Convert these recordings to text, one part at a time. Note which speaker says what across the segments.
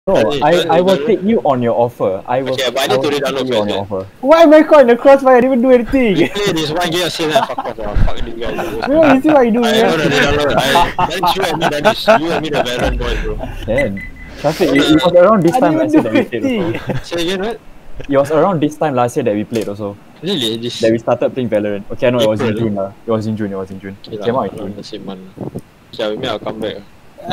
Speaker 1: No, I will take you on your offer. I will.
Speaker 2: Okay, but I need to re-download
Speaker 1: take you on
Speaker 2: first.
Speaker 1: your offer. Why am I caught in the crossfire? I didn't even do anything.
Speaker 2: We play this one game, say that fuck off, fuck this guy.
Speaker 1: Bro, you see what you do,
Speaker 2: I
Speaker 1: man?
Speaker 2: don't re-download. That's you and me, that is you and me, the Valorant boys, bro.
Speaker 1: Can. Shafiq, it was around this time last year that we played also.
Speaker 2: Say again, what?
Speaker 1: It was around this time last year that we played also.
Speaker 2: Really? This
Speaker 1: That we started playing Valorant. Okay, no, it was in
Speaker 2: April.
Speaker 1: June lah. It was in June.
Speaker 2: okay,
Speaker 1: Came out in
Speaker 2: around
Speaker 1: June.
Speaker 2: the same month. Okay, maybe I'll come back.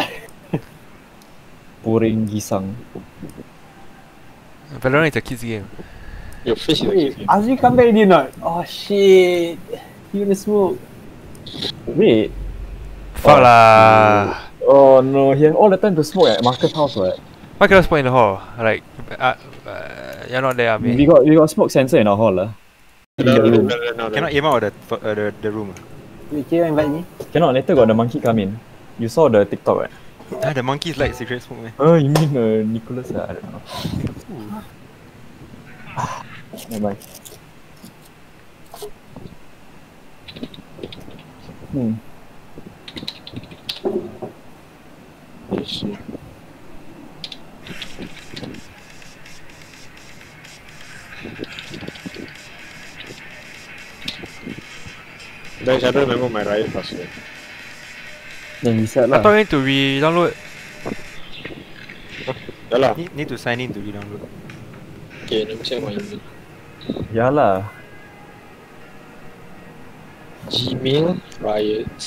Speaker 1: Puring Gisang.
Speaker 3: Valorant is a kids game.
Speaker 2: Your face is
Speaker 4: Wait,
Speaker 2: okay.
Speaker 4: Azri come back already or not? Oh shit. You wanna smoke?
Speaker 1: Wait.
Speaker 3: Fuck lah.
Speaker 1: Oh no, he has all the time to smoke at Marcus' house, right?
Speaker 3: Why cannot spawn in the hall? Like, you're not there, I mean.
Speaker 1: We got smoke sensor in our hall lah.
Speaker 3: Cannot aim out the room.
Speaker 4: Wait, can you invite me?
Speaker 1: Cannot, later got the monkey come in. You saw the TikTok, right?
Speaker 3: Ah, the monkeys like cigarette smoke, man.
Speaker 1: Oh, you mean Nicholas? I don't know. Never mind.
Speaker 2: Guys, I don't remember my Riot password.
Speaker 1: Then reset
Speaker 3: I
Speaker 1: lah.
Speaker 3: thought you need to re-download.
Speaker 2: Yeah lah.
Speaker 3: Need to sign in to re-download.
Speaker 2: Okay, let me check my email.
Speaker 1: Ya lah.
Speaker 2: Gmail Riot.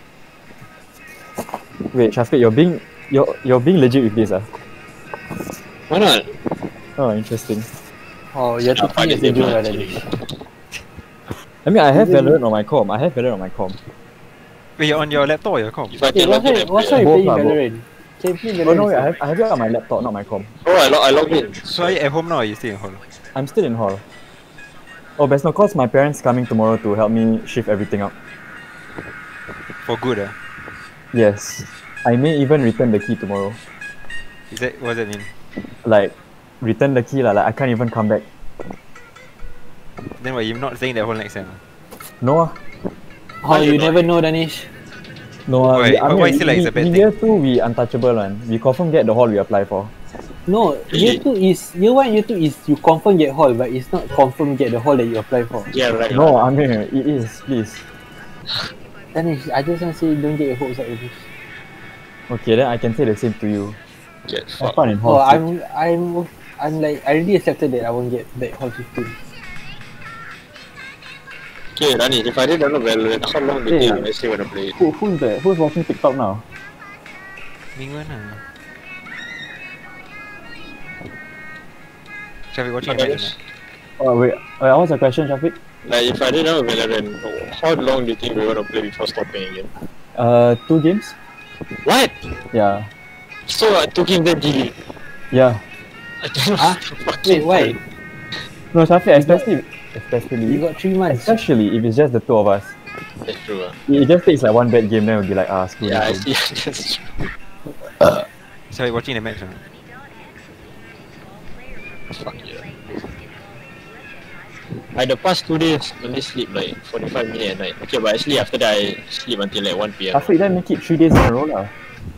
Speaker 1: Wait, Shafiq, you're being legit with this ah?
Speaker 2: Why not?
Speaker 1: Oh, interesting.
Speaker 4: Oh, you're
Speaker 2: I'll find
Speaker 4: taking
Speaker 2: it
Speaker 4: it to do
Speaker 2: later.
Speaker 4: already.
Speaker 1: I mean, I have Valorant on my com.
Speaker 3: Wait, you're on your laptop or your com?
Speaker 2: If I
Speaker 4: Okay,
Speaker 2: can log in and
Speaker 4: what's
Speaker 2: play.
Speaker 4: why you
Speaker 1: Both
Speaker 4: playing
Speaker 1: lah, both.
Speaker 4: Valorant? Can you play
Speaker 1: Oh
Speaker 4: Valorant?
Speaker 1: no, wait, I have it on my laptop, not my com.
Speaker 2: Oh, I logged in.
Speaker 3: So are you at home now or are you still in hall?
Speaker 1: I'm still in hall. Oh, but no, cause my parents coming tomorrow to help me shift everything up.
Speaker 3: For good, ah?
Speaker 1: Yes. I may even return the key tomorrow.
Speaker 3: What does that mean?
Speaker 1: Like, return the key lah, like I can't even come back.
Speaker 3: Then what, you're not staying that whole next time?
Speaker 1: No ah.
Speaker 4: Oh, you never know, Danish.
Speaker 1: No ah.
Speaker 3: Why- why still like it's a bad
Speaker 1: in
Speaker 3: thing?
Speaker 1: year 2, we untouchable one. We confirm get the hall we apply for.
Speaker 4: No, year 2 is year 1, year 2 is you confirm get hall, but it's not confirm get the hall that you apply for.
Speaker 2: Yeah, right.
Speaker 1: No, I mean, it is, please.
Speaker 4: Danish, I just want to say don't get your hopes up with this.
Speaker 1: Okay, then I can say the same to you.
Speaker 2: Get
Speaker 1: Have
Speaker 2: fucked.
Speaker 1: fun in hall.
Speaker 4: Oh, I'm like I already accepted that I won't get that hall 15.
Speaker 2: Okay, Rani, if I did download Valorant, how long do you
Speaker 1: Hey.
Speaker 2: think I still wanna play it?
Speaker 1: Who's that? Who's watching TikTok now?
Speaker 3: Mingguan lah. Shafiq watching
Speaker 2: Okay.
Speaker 3: a match
Speaker 1: Oh wait, what's the question, Shafiq?
Speaker 2: Like, if I did download Valorant, how long do you think we wanna play before stopping again?
Speaker 1: 2 games?
Speaker 2: What?
Speaker 1: Yeah.
Speaker 2: So, I took him that deep.
Speaker 1: Yeah.
Speaker 2: I don't know.
Speaker 4: Huh? Wait, why?
Speaker 1: No, Shafiq,
Speaker 4: You
Speaker 1: especially
Speaker 4: got 3 months.
Speaker 1: if it's just the 2 of us.
Speaker 2: That's true.
Speaker 1: It just takes like one bad game, then we'll be like, screw
Speaker 2: Yeah, I
Speaker 1: this game.
Speaker 2: see. That's true.
Speaker 3: Shafiq watching the match, ah?
Speaker 2: Fuck yeah. The past 2 days only sleep like 45 minutes at night. Okay, but actually after that I sleep until like 1 PM.
Speaker 1: Shafiq, then make it 3 days in a row lah.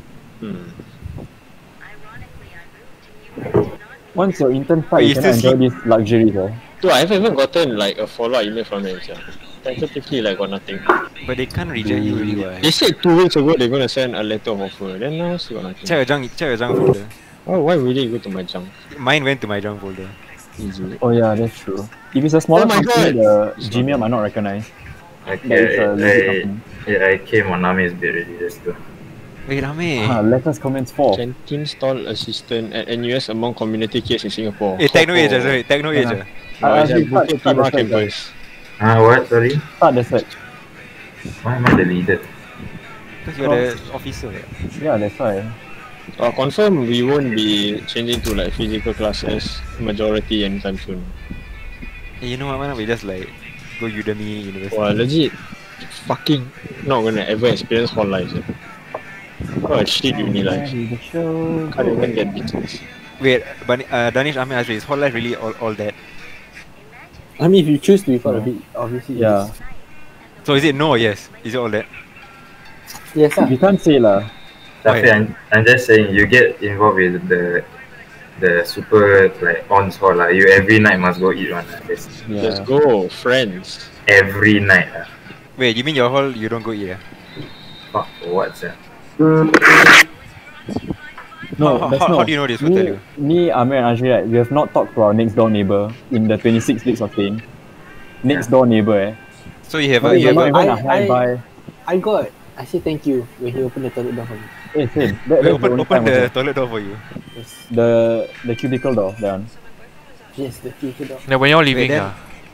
Speaker 1: Once your intern fight,
Speaker 3: Wait,
Speaker 1: you
Speaker 3: you
Speaker 1: cannot
Speaker 3: still
Speaker 1: enjoy this luxuries
Speaker 2: Dude, I haven't even gotten like a follow-up email from them. Tentatively like got nothing.
Speaker 3: But they can't reject you really, why?
Speaker 2: They said 2 weeks ago they're gonna send a letter of offer. Then now still got nothing.
Speaker 3: Check your junk folder.
Speaker 2: Oh, why would it go to my junk?
Speaker 3: Mine went to my junk folder.
Speaker 2: Easy.
Speaker 1: Oh yeah, that's true. If it's a smaller
Speaker 2: Oh my
Speaker 1: company,
Speaker 2: God!
Speaker 1: the Gmail might not recognize. That is
Speaker 5: Okay,
Speaker 1: a legit company.
Speaker 5: I came on Nami's bit already, let's go.
Speaker 3: Wait, Rame.
Speaker 1: Letters comments 4.
Speaker 2: Canteen stall assistant at NUS among community kids in Singapore.
Speaker 3: Techno age, sorry. Techno age.
Speaker 1: Yeah.
Speaker 2: Oh, it's at
Speaker 1: Start
Speaker 2: Bukit
Speaker 1: the
Speaker 2: Timah
Speaker 1: search,
Speaker 2: campus.
Speaker 5: What? Sorry?
Speaker 1: Start the search.
Speaker 5: Why am I deleted?
Speaker 3: Because you're the officer.
Speaker 1: Yeah, that's why.
Speaker 2: Confirm we won't be changing to like physical classes majority anytime soon.
Speaker 3: Hey, you know what, why not we just like go Udemy University?
Speaker 2: Wow, legit fucking not gonna ever experience hall life. What a shit uni life.
Speaker 1: The show.
Speaker 2: Can't even get bitches.
Speaker 3: Wait, but Danish, Ahmed, Azri, is whole life really all that?
Speaker 4: I mean, if you choose to be part of it, obviously.
Speaker 1: Yeah.
Speaker 3: So is it no or yes? Is it all that?
Speaker 4: Yes,
Speaker 1: You can't say lah.
Speaker 5: Tapi I'm just saying, you get involved with the the super like ons hall lah. You every night must go eat one.
Speaker 2: Let's go, friends.
Speaker 5: Every night.
Speaker 6: Wait, you mean your hall you don't go eat?
Speaker 5: Fuck what sir?
Speaker 1: No,
Speaker 6: How do you know this? Who tell you?
Speaker 1: Me, Amir and Ajri, right, we have not talked to our next door neighbor in the 26 weeks of staying. Next door neighbor,
Speaker 6: So you have
Speaker 1: Not
Speaker 6: a you
Speaker 1: even
Speaker 6: have a
Speaker 1: a hi bye.
Speaker 4: I say thank you when he opened the toilet door for me.
Speaker 1: Hey, same.
Speaker 6: wait,
Speaker 1: That's
Speaker 6: open
Speaker 1: only
Speaker 6: open
Speaker 1: time
Speaker 6: the
Speaker 1: also.
Speaker 6: toilet door for you.
Speaker 4: Yes,
Speaker 1: The cubicle door, that one.
Speaker 4: yes, the cubicle door.
Speaker 3: Yeah, when you're leaving,
Speaker 6: then-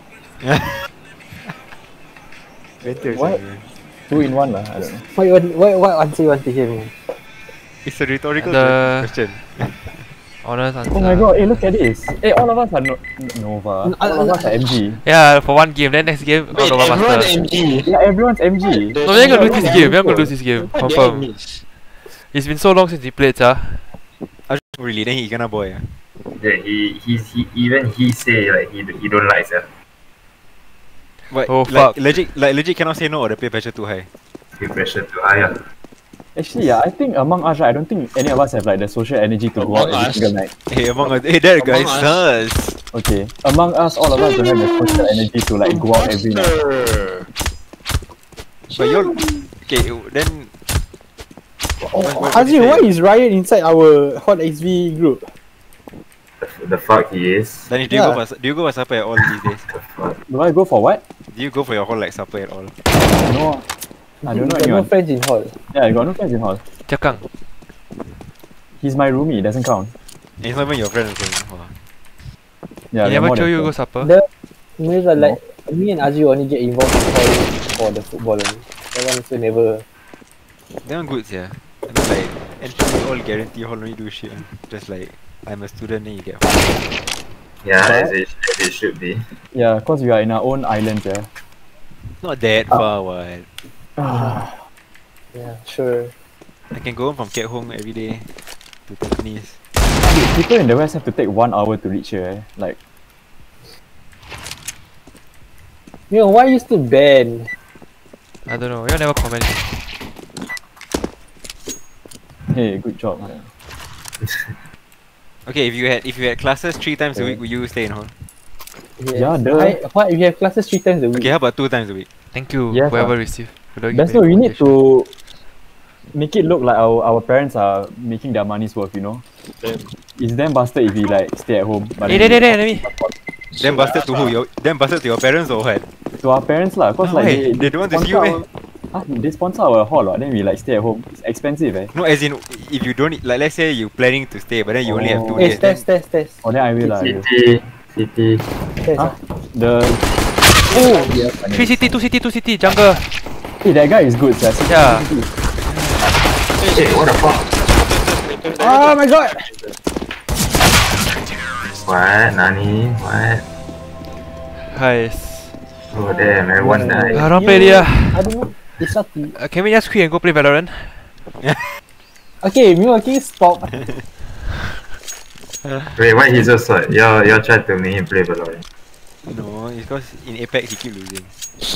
Speaker 6: Better.
Speaker 1: What?
Speaker 6: sia.
Speaker 1: 2 in 1 lah, I don't know.
Speaker 4: What answer you want to hear, man?
Speaker 6: It's a rhetorical question.
Speaker 3: honest answer.
Speaker 1: Oh my god, hey, look at this. Hey, all of us are Nova. All of us are MG.
Speaker 3: Yeah, for one game, then next game, all of us
Speaker 2: everyone
Speaker 3: master.
Speaker 2: MG.
Speaker 1: Yeah, everyone's MG.
Speaker 3: No, we're gonna lose this game. We're gonna lose this game.
Speaker 2: What did I
Speaker 3: Confirm.
Speaker 2: miss?
Speaker 3: It's been so long since we played, sir.
Speaker 6: Really? Then he kena boy.
Speaker 5: Yeah, he say like he don't like sir.
Speaker 6: But
Speaker 3: Oh,
Speaker 6: like,
Speaker 3: fuck.
Speaker 6: legit cannot say no or the peer pressure too high.
Speaker 5: Peer pressure to higher.
Speaker 1: Actually, yeah, I think among us, right, I don't think any of us have like the social energy to go out
Speaker 2: Among
Speaker 1: every
Speaker 2: us?
Speaker 1: single night.
Speaker 6: Hey, among us, hey, that guy
Speaker 2: Among
Speaker 6: sus.
Speaker 1: Okay, among us, all of us don't have the social energy to like go out every night.
Speaker 2: Sir.
Speaker 6: But you're okay. Then
Speaker 4: Haji, why is Ryan inside our Hot XV group?
Speaker 5: The fuck he is.
Speaker 6: do you go for supper at all these days?
Speaker 5: The fuck.
Speaker 1: Do I go for what?
Speaker 6: Do you go for your whole like supper at all?
Speaker 1: No, I don't know
Speaker 4: Got no
Speaker 1: anyone.
Speaker 4: friends in hall.
Speaker 1: Yeah, I got no friends in hall.
Speaker 3: Jakang.
Speaker 1: He's my roomie, doesn't count.
Speaker 6: And it's not even your friend also. Wow.
Speaker 1: Yeah,
Speaker 3: He
Speaker 1: they're
Speaker 3: never
Speaker 1: more
Speaker 3: show
Speaker 1: than
Speaker 3: you go
Speaker 1: friends.
Speaker 3: supper.
Speaker 4: Mirza, like me and Aji only get involved in hall for the football only. That one also never.
Speaker 6: That one good, yeah. I mean like, entry all guarantee hall no need do shit. Just like, I'm a student then you get hall.
Speaker 5: Yeah,
Speaker 1: But-
Speaker 5: as it should be.
Speaker 1: Yeah, cause we are in our own island, yeah.
Speaker 6: Not that far, what?
Speaker 4: Yeah, sure.
Speaker 6: I can go home from Keat Hong every day to Tampines.
Speaker 1: People in the West have to take 1 hour to reach here, eh? Like,
Speaker 4: Yo, why you still banned?
Speaker 3: I don't know. You never comment.
Speaker 1: hey, good job. Yeah.
Speaker 6: Okay, if you had classes 3 times a week, would you stay in hall?
Speaker 4: Yes.
Speaker 1: Yeah, duh.
Speaker 4: What if you have classes 3 times a week?
Speaker 6: Okay, how about 2 times a week?
Speaker 3: Thank you,
Speaker 1: Yes,
Speaker 3: whoever received.
Speaker 1: That's no, we need to make it look like our parents are making their money's worth, you know?
Speaker 2: Damn.
Speaker 1: It's damn bastard if we like stay at home. But
Speaker 3: Hey,
Speaker 1: then
Speaker 3: let me.
Speaker 6: Then busted to who? Then busted to your parents or what?
Speaker 1: to our parents lah, cause like
Speaker 6: Why? They don't want to see you,
Speaker 1: sponsor they sponsor our hall, what? Then we like stay at home. It's expensive, eh?
Speaker 6: No, as in, if you don't, like let's say you planning to stay, but then you only have 2
Speaker 1: Oh.
Speaker 6: days.
Speaker 4: Test.
Speaker 1: Oh, then I will lah. I will.
Speaker 5: City.
Speaker 4: Test.
Speaker 1: Huh? The
Speaker 3: 3 city, 2 city, 2 city, jungle.
Speaker 1: hey, that guy is good, sir.
Speaker 3: Yeah.
Speaker 5: Hey, what the fuck?
Speaker 4: Oh my god!
Speaker 5: What? Nani? What?
Speaker 3: Guys.
Speaker 5: Oh damn, everyone died.
Speaker 3: I don't play dia.
Speaker 4: I don't know. It's not.
Speaker 3: Can we just quit and go play Valorant?
Speaker 4: Okay, Mio, can you stop?
Speaker 5: Wait, why he's so sad? You're trying to make him play Valorant.
Speaker 6: No, it's because in Apex he keep losing.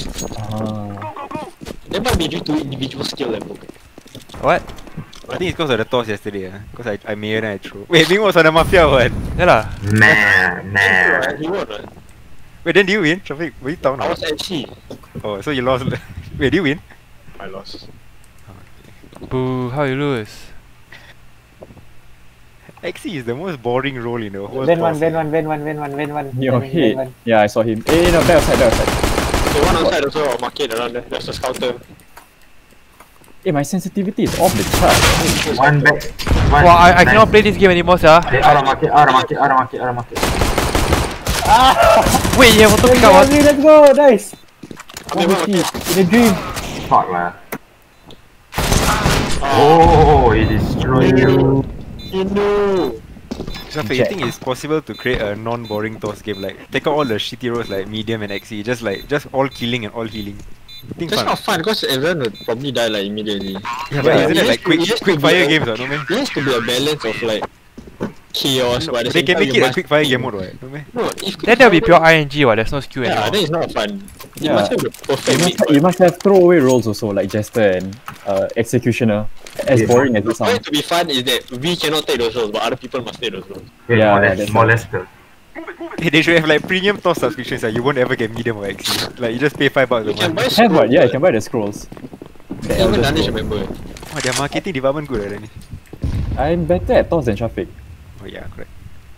Speaker 2: That might be due to individual skill level.
Speaker 3: What?
Speaker 6: I think it's because of the toss yesterday. Because I made and I threw. Wait, Ming was on the Mafia one.
Speaker 3: Yeah lah.
Speaker 5: Nah.
Speaker 2: He won, right?
Speaker 6: Wait, then did you win? Shafiq, were you down?
Speaker 2: I was MC.
Speaker 6: Oh, so you lost. Wait, did you win?
Speaker 2: I lost.
Speaker 3: Boo, how you lose?
Speaker 6: XC is the most boring role in the whole
Speaker 4: Van
Speaker 6: toss.
Speaker 4: one.
Speaker 1: Your head. Yeah, I saw him. Hey, no, back outside.
Speaker 2: Okay, one outside also, or market around there. There's a scouter.
Speaker 1: Hey, my sensitivity is off the chart.
Speaker 5: One back. One.
Speaker 3: Wow, I
Speaker 5: Nice.
Speaker 3: cannot play this game anymore, sir.
Speaker 5: Hey, out of market.
Speaker 3: Wait, you have auto pick up what?
Speaker 4: Let's go, nice.
Speaker 2: Okay, one market.
Speaker 4: In a dream.
Speaker 5: Fuck lah. Oh, he destroyed you.
Speaker 2: You know.
Speaker 6: Shafiq, you think it's possible to create a non-boring toss game? Like, take out all the shitty roles like medium and XE, just all killing and all healing. Think
Speaker 2: That's
Speaker 6: fun.
Speaker 2: not fun because everyone would probably die like immediately.
Speaker 6: Yeah, but isn't
Speaker 2: it
Speaker 6: it like quick
Speaker 2: has to
Speaker 6: quick
Speaker 2: be
Speaker 6: fire
Speaker 2: a-
Speaker 6: games, no man?
Speaker 2: There has to be a balance of like chaos, but at the
Speaker 6: They
Speaker 2: same
Speaker 6: can
Speaker 2: time
Speaker 6: make
Speaker 2: you
Speaker 6: it a
Speaker 2: must
Speaker 6: quick fire
Speaker 2: think.
Speaker 6: game mode, right? No man?
Speaker 2: No, if
Speaker 3: Then there'll be pure ING, what? There's no skill
Speaker 2: Yeah,
Speaker 3: anymore.
Speaker 2: that is not fun. You
Speaker 1: Yeah.
Speaker 2: must have the perfect mix.
Speaker 1: You must have throwaway roles also, like Jester and Executioner. as boring as it
Speaker 2: For
Speaker 1: sounds.
Speaker 2: it to be fun is that we cannot take those roles, but other people must take those roles.
Speaker 5: Wait,
Speaker 1: Yeah,
Speaker 5: more
Speaker 1: yeah,
Speaker 5: less,
Speaker 1: that's
Speaker 5: more
Speaker 1: right.
Speaker 5: less still.
Speaker 6: They should have like premium TOS subscriptions. You won't ever get medium or XE. Like you just pay $5 a
Speaker 2: You can
Speaker 6: month.
Speaker 2: buy
Speaker 1: Have what?
Speaker 2: scrolls,
Speaker 1: Yeah, you
Speaker 2: but
Speaker 1: can buy the scrolls. The
Speaker 2: even
Speaker 1: Elder
Speaker 2: Danish a
Speaker 1: Scrolls.
Speaker 2: member.
Speaker 6: Oh, their marketing department good already.
Speaker 1: I'm better at TOS than Shafiq.
Speaker 6: Oh yeah, correct.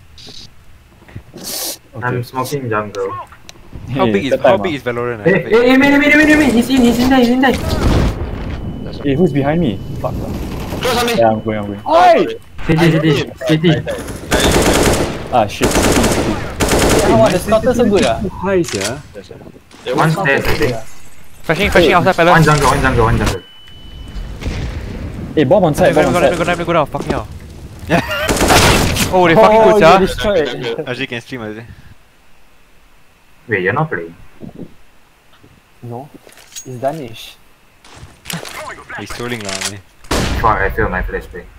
Speaker 5: I'm smoking jungle.
Speaker 6: How big is Valorant?
Speaker 5: Hey, hey, hey, he's in there.
Speaker 1: Hey, who's behind me? Fuck.
Speaker 2: Close on me!
Speaker 1: Yeah, I'm going.
Speaker 2: Oi!
Speaker 5: City.
Speaker 1: Ah, shit.
Speaker 4: Awak ada scouter so good ah?
Speaker 1: High, yeah.
Speaker 5: One stairs, I think.
Speaker 3: Flashing outside
Speaker 5: One
Speaker 3: palace.
Speaker 5: jungle.
Speaker 1: Hey, bomb on site, bomb on site.
Speaker 3: Go down, fuck me out. Oh, they fucking good,
Speaker 4: you
Speaker 3: yeah.
Speaker 4: destroyed.
Speaker 6: Ajay can stream, Ajay.
Speaker 5: Wait, you're not playing?
Speaker 4: No, it's Danish.
Speaker 6: He's trolling lah, man.
Speaker 5: Fuck, I failed my flash play.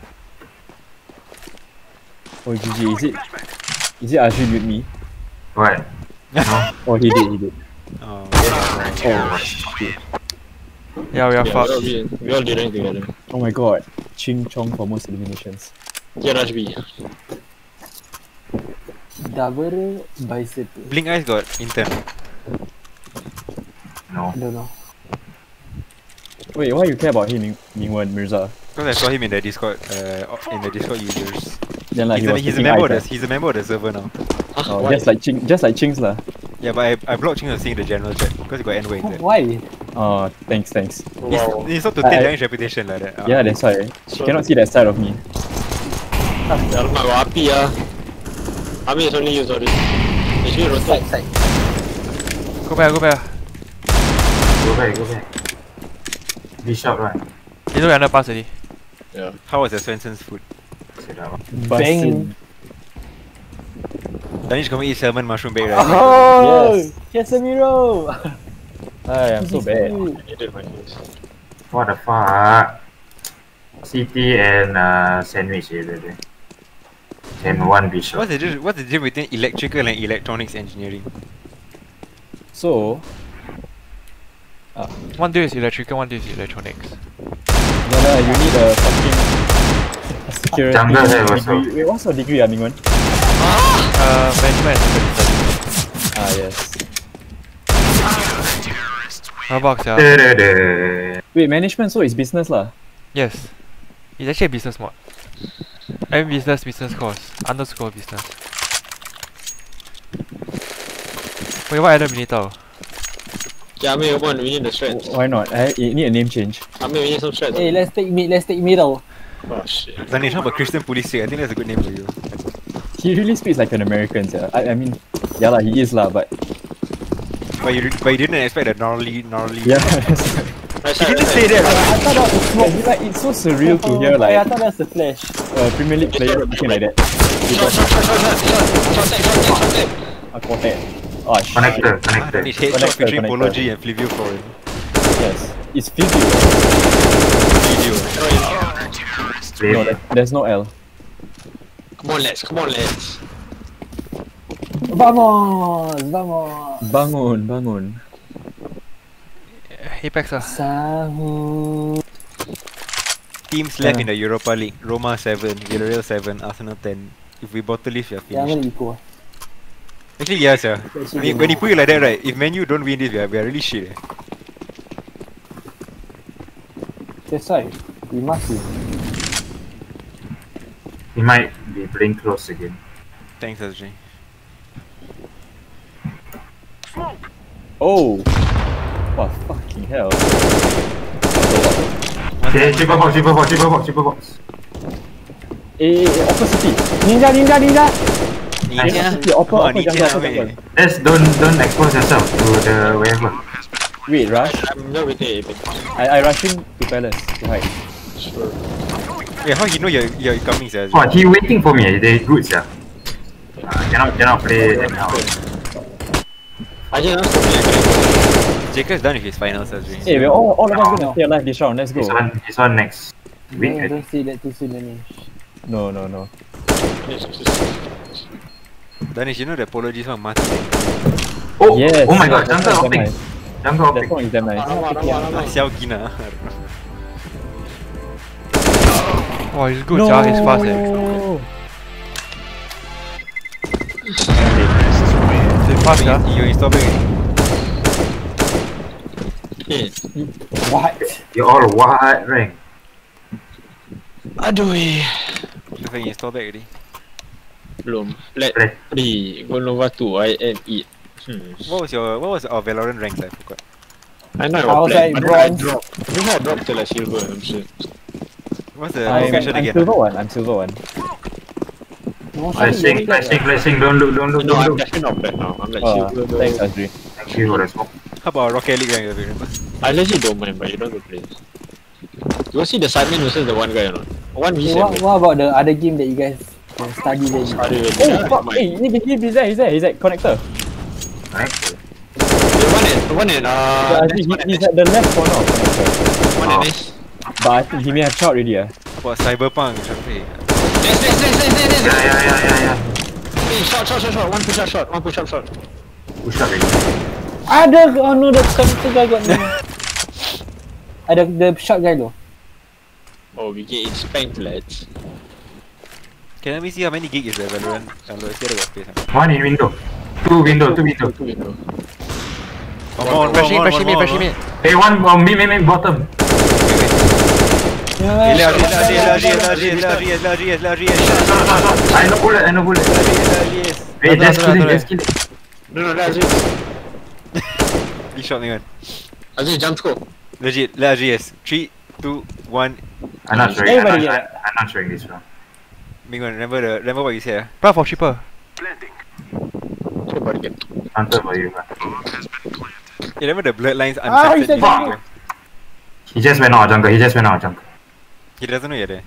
Speaker 1: Oh, GG, is it Ashwin with me?
Speaker 5: What? No?
Speaker 1: Oh, he did.
Speaker 6: Oh,
Speaker 1: Oh, shit.
Speaker 3: Yeah, we are
Speaker 2: Yeah,
Speaker 3: fucked.
Speaker 2: we all did it together.
Speaker 1: Oh my god. Ching Chong for most eliminations.
Speaker 2: Yeah, Raj B.
Speaker 4: Double bicycle.
Speaker 6: Blink Eyes got intern.
Speaker 5: No.
Speaker 4: I don't know.
Speaker 1: Wait, why you care about him, Mingwen Mirza?
Speaker 6: Because I saw him in the Discord users.
Speaker 1: Then like
Speaker 6: He's a member of the server now.
Speaker 1: Oh, just like Ching's lah.
Speaker 6: Yeah, but I blocked him from seeing the general chat because he got N-word in there.
Speaker 4: Why?
Speaker 1: Oh, thanks.
Speaker 2: Wow.
Speaker 6: It's not to take Danish reputation like that.
Speaker 1: Yeah, that's why. You cannot see that side of me.
Speaker 2: Alamak, got api ah. Ami is only used already. Actually, rotate.
Speaker 4: Side.
Speaker 3: Go back.
Speaker 5: Go back. Be shot, right?
Speaker 3: You know we underpass already.
Speaker 2: Yeah.
Speaker 6: How was the Swenson's food?
Speaker 1: Bang.
Speaker 6: Danish gonna eat salmon mushroom bake, right?
Speaker 4: Oh,
Speaker 1: Yes.
Speaker 4: Casemiro.
Speaker 1: Ay, I'm so bad.
Speaker 2: I did my face.
Speaker 5: What the fuck? CT and sandwich area. And one bishop.
Speaker 6: What's the difference between electrical and electronics engineering?
Speaker 1: So,
Speaker 3: One day is electrical, one day is electronics.
Speaker 1: yeah, you need a fucking security
Speaker 5: Jungle there also.
Speaker 1: degree. Wait, what's your degree, Mingwen?
Speaker 3: Management and studies.
Speaker 1: Ah, yes.
Speaker 3: Roblox, yeah.
Speaker 1: Wait, management, so it's business lah.
Speaker 3: Yes. It's actually a business mod. I'm business course. Underscore business. Wait, what other Minotaur?
Speaker 2: Yeah, Ami, come on, we need the strats.
Speaker 1: Why not? You need a name change.
Speaker 2: Ami, we need some strats.
Speaker 4: Hey, let's take middle.
Speaker 2: Oh shit.
Speaker 6: Danish, how about Christian Police State? I think that's a good name for you.
Speaker 1: He really speaks like an American, yeah. I mean, yeah lah, he is lah, but
Speaker 6: But you didn't expect a gnarly.
Speaker 1: yeah.
Speaker 2: Right
Speaker 6: He
Speaker 2: side,
Speaker 6: didn't
Speaker 2: right
Speaker 6: say
Speaker 2: side.
Speaker 6: that.
Speaker 1: I thought that was smoke. Like, it's so surreal to hear
Speaker 4: Hey, I
Speaker 1: like
Speaker 4: thought that's the flash.
Speaker 1: Premier League player speaking like that. A quartet. Oh shit.
Speaker 5: Connector.
Speaker 6: Danish headshot featuring Polo G and Flivio Foreign.
Speaker 1: Yes. It's Fifi.
Speaker 6: Video.
Speaker 1: No, there's no L.
Speaker 2: Come on, lads.
Speaker 4: Vamos.
Speaker 1: Bangun.
Speaker 3: Apex, ah.
Speaker 4: Sahur.
Speaker 6: Teams left in the Europa League: Roma 7, Villarreal 7, Arsenal 10. If we bottle this, we are
Speaker 4: Yang
Speaker 6: finished.
Speaker 4: mana equal?
Speaker 6: Actually, yes, yeah. I mean, when you put it like that, right? If Man U don't win this, we are really shit.
Speaker 4: That's why. We must win.
Speaker 5: He might be playing close again.
Speaker 6: Thanks, Ajay.
Speaker 1: Oh. What fucking hell?
Speaker 5: Okay, triple box.
Speaker 1: Opposite.
Speaker 4: Ninja.
Speaker 5: Nice.
Speaker 1: Opposite
Speaker 6: Ninja,
Speaker 1: jungle.
Speaker 6: wait.
Speaker 5: Just don't expose yourself to the wherever.
Speaker 1: Wait, rush.
Speaker 2: I'm not with it.
Speaker 1: I rush in to Palace to hide.
Speaker 2: Sure.
Speaker 6: Yeah, how you know you're coming, sir?
Speaker 5: Oh, he waiting for me. They good, yeah. Cannot play anyhow.
Speaker 2: I just asked me.
Speaker 6: Jacob's done with his finals, Ajay.
Speaker 1: Hey, we're all of us gonna stay alive this round. Let's go.
Speaker 5: This one next week.
Speaker 4: No, don't say that too soon, Danish.
Speaker 1: No.
Speaker 6: Danish, you know the Polo G song Martin?
Speaker 5: Oh,
Speaker 1: Yes.
Speaker 5: oh my god,
Speaker 1: that
Speaker 5: jungle
Speaker 1: song is
Speaker 5: hopping.
Speaker 1: damn
Speaker 5: Jungle
Speaker 1: nice. That
Speaker 5: hopping.
Speaker 1: song is damn nice.
Speaker 6: Xiao Gina. I don't know.
Speaker 3: Wow, he's good, no. He's fast eh. He's fast yeah.
Speaker 6: You're stopping.
Speaker 4: What?
Speaker 5: You all what rank?
Speaker 2: Aduh.
Speaker 6: Looks like you install back already.
Speaker 2: Belum. Let
Speaker 5: Play.
Speaker 2: 3. Go Nova 2. I am it.
Speaker 6: What was our Valorant rank like? I forgot.
Speaker 2: I know
Speaker 4: I was like bronze.
Speaker 2: I think I dropped to like silver. I'm sure.
Speaker 6: What's the
Speaker 1: I'm
Speaker 6: question again?
Speaker 1: silver one. I'm silver one.
Speaker 5: Flashing. Don't look.
Speaker 2: No, I'm definitely not bad now. I'm like silver.
Speaker 1: Thanks, Azri.
Speaker 5: Thank you for the smoke.
Speaker 6: How about Rocket League rank? Remember?
Speaker 2: I legit don't mind, but you don't go play. You want see the Simon versus the one guy or not? 1v7.
Speaker 4: What about the other game that you guys study then?
Speaker 1: Oh fuck! Hey, he's there. Connector.
Speaker 5: Right?
Speaker 2: The one at
Speaker 1: He's at the left corner of connector.
Speaker 2: one at this.
Speaker 1: But I think he may have shot already.
Speaker 6: What Cyberpunk? Something.
Speaker 5: Yeah.
Speaker 2: Hey, shot. One push up shot.
Speaker 5: Push up already.
Speaker 4: Ada! Oh no, the connector guy got me. Ada the shot guy though.
Speaker 2: Oh, we get it spanked, lads.
Speaker 6: Okay, let me see how many gig is the Valorant. Let's get a space.
Speaker 5: One in window. Two window.
Speaker 3: Flashing me.
Speaker 5: Hey, one mid bottom. I know bullet. Hey, just kill it.
Speaker 2: No, that's it.
Speaker 6: He shot me one.
Speaker 2: Aziz, jump scope.
Speaker 6: Legit, yes. 3, 2, 1.
Speaker 5: I'm not sure.
Speaker 4: Everybody
Speaker 5: I'm not showing this one.
Speaker 6: Mingon, remember what you said?
Speaker 3: Run for cheaper.
Speaker 5: Answer for you.
Speaker 6: You remember the bloodlines
Speaker 4: he's
Speaker 6: uncensored?
Speaker 4: there.
Speaker 5: He just went out jungle.
Speaker 6: He doesn't know you're there.